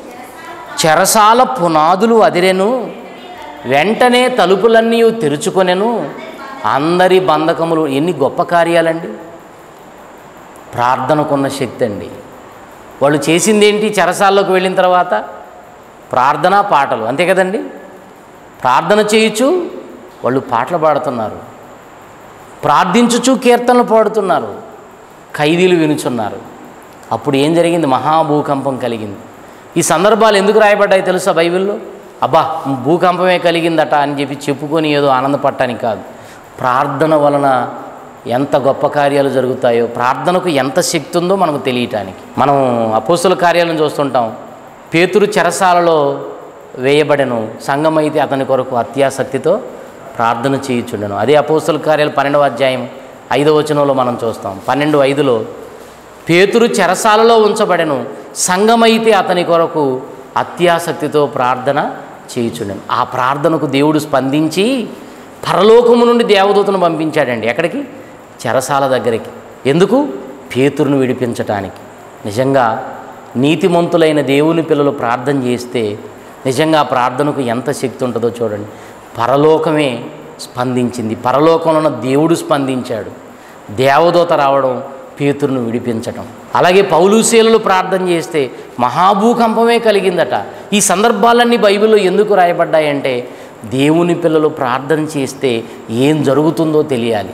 చెరసాల పునాదులు అదిరెను, వెంటనే తలుపులన్నీ తెరుచుకొనెను, అందరి బంధకములు. ఎన్ని గొప్ప కార్యాలండి! ప్రార్థనకున్న శక్తి అండి. వాళ్ళు చేసింది ఏంటి? చెరసాల్లోకి వెళ్ళిన తర్వాత ప్రార్థన, పాటలు, అంతే కదండి. ప్రార్థన చేయొచ్చు, వాళ్ళు పాటలు పాడుతున్నారు, ప్రార్థించుచు కీర్తనలు పాడుతున్నారు, ఖైదీలు వినుచున్నారు. అప్పుడు ఏం జరిగింది? మహాభూకంపం కలిగింది. ఈ సందర్భాలు ఎందుకు రాయబడ్డాయి తెలుసా బైబిల్లో? అబ్బా భూకంపమే కలిగిందట అని చెప్పి చెప్పుకొని ఏదో ఆనందపడటానికి కాదు. ప్రార్థన వలన ఎంత గొప్ప కార్యాలు జరుగుతాయో, ప్రార్థనకు ఎంత శక్తి ఉందో మనకు తెలియటానికి. మనం అపోస్తుల కార్యాలను చూస్తుంటాం. పేతురు చెరసాలలో వేయబడెను, సంఘమైతే అతని కొరకు అత్యాసక్తితో ప్రార్థన చేయుచుండెను. అదే అపోస్తుల కార్యాలు 12వ అధ్యాయం 5వ వచనంలో మనం చూస్తాం. 12:5లో పేతురు చెరసాలలో ఉంచబడెను, సంఘమైతే అతని కొరకు అత్యాసక్తితో ప్రార్థన చేయుచుండెను. ఆ ప్రార్థనకు దేవుడు స్పందించి పరలోకము నుండి దేవదూతను పంపించాడండి. ఎక్కడికి? చెరసాల దగ్గరికి. ఎందుకు? పేతురును విడిపించటానికి. నిజంగా నీతిమంతులైన దేవుని పిల్లలు ప్రార్థన చేస్తే నిజంగా ఆ ప్రార్థనకు ఎంత శక్తి ఉంటుందో చూడండి. పరలోకమే స్పందించింది, పరలోకంలో ఉన్న దేవుడు స్పందించాడు. దేవదూత రావడం, పేతురును విడిపించటం. అలాగే పౌలుశీలలు ప్రార్థన చేస్తే మహాభూకంపమే కలిగిందట. ఈ సందర్భాలన్నీ బైబిల్లో ఎందుకు రాయబడ్డాయంటే దేవుని పిల్లలు ప్రార్థన చేస్తే ఏం జరుగుతుందో తెలియాలి.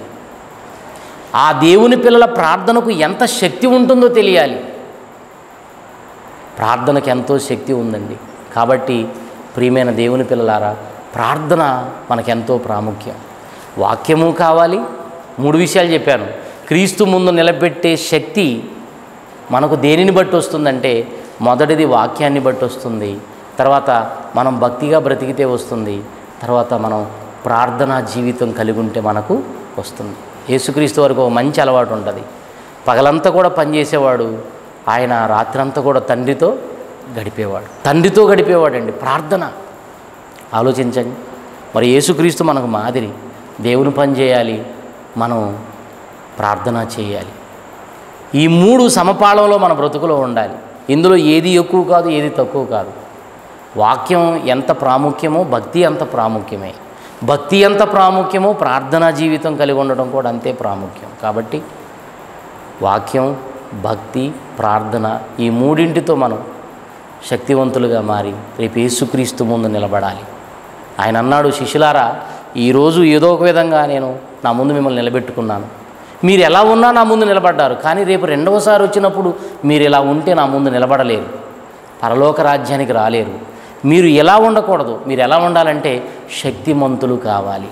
ఆ దేవుని పిల్లల ప్రార్థనకు ఎంత శక్తి ఉంటుందో తెలియాలి. ప్రార్థనకు ఎంతో శక్తి ఉందండి. కాబట్టి ప్రియమైన దేవుని పిల్లలారా, ప్రార్థన మనకెంతో ప్రాముఖ్యం. వాక్యము కావాలి. 3 విషయాలు చెప్పాను. క్రీస్తు ముందు నిలబెట్టే శక్తి మనకు దేనిని బట్టి వస్తుందంటే, మొదటిది వాక్యాన్ని బట్టి వస్తుంది, తర్వాత మనం భక్తిగా బ్రతికితే వస్తుంది, తర్వాత మనం ప్రార్థనా జీవితం కలిగి ఉంటే మనకు వస్తుంది. యేసుక్రీస్తు వారికి ఒక మంచి అలవాటు ఉంటుంది. పగలంతా కూడా పనిచేసేవాడు, ఆయన రాత్రంతా కూడా తండ్రితో గడిపేవాడండి. ప్రార్థన ఆలోచించండి. మరి యేసుక్రీస్తు మనకు మాదిరి. దేవుని పని చేయాలి, మనం ప్రార్థన చేయాలి. ఈ 3 సమపాళంలో మన బ్రతుకులో ఉండాలి. ఇందులో ఏది ఎక్కువ కాదు, ఏది తక్కువ కాదు. వాక్యం ఎంత ప్రాముఖ్యమో భక్తి అంత ప్రాముఖ్యమే. భక్తి ఎంత ప్రాముఖ్యమో ప్రార్థనా జీవితం కలిగి ఉండడం కూడా అంతే ప్రాముఖ్యం. కాబట్టి వాక్యం, భక్తి, ప్రార్థన ఈ 3ంటితో మనం శక్తివంతులుగా మారి రేపు యేసుక్రీస్తు ముందు నిలబడాలి. ఆయన అన్నాడు, శిష్యులారా, ఈరోజు ఏదో ఒక విధంగా నేను నా ముందు మిమ్మల్ని నిలబెట్టుకున్నాను. మీరు ఎలా ఉన్నా నా ముందు నిలబడ్డారు, కానీ రేపు రెండవసారి వచ్చినప్పుడు మీరు ఇలా ఉంటే నా ముందు నిలబడలేరు, పరలోక రాజ్యానికి రాలేరు. మీరు ఎలా ఉండకూడదు, మీరు ఎలా ఉండాలంటే శక్తిమంతులు కావాలి.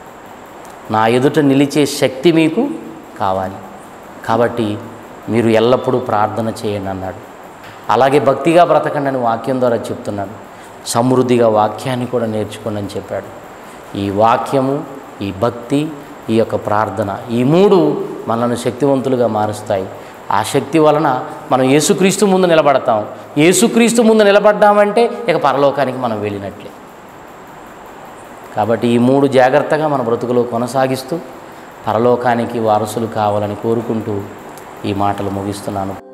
నా ఎదుట నిలిచే శక్తి మీకు కావాలి. కాబట్టి మీరు ఎల్లప్పుడూ ప్రార్థన చేయండి అన్నాడు. అలాగే భక్తిగా బ్రతకండి అని వాక్యం ద్వారా చెప్తున్నాడు. సమృద్ధిగా వాక్యాన్ని కూడా నేర్చుకోండి అని చెప్పాడు. ఈ వాక్యము, ఈ భక్తి, ఈ యొక్క ప్రార్థన ఈ 3 మనల్ని శక్తివంతులుగా మారుస్తాయి. ఆ శక్తి వలన మనం యేసుక్రీస్తు ముందు నిలబడతాం. యేసుక్రీస్తు ముందు నిలబడ్డామంటే ఇక పరలోకానికి మనం వెళ్ళినట్లే. కాబట్టి ఈ 3 జాగ్రత్తగా మన బ్రతుకులో కొనసాగిస్తూ పరలోకానికి వారసులు కావాలని కోరుకుంటూ ఈ మాటలు ముగిస్తున్నాను.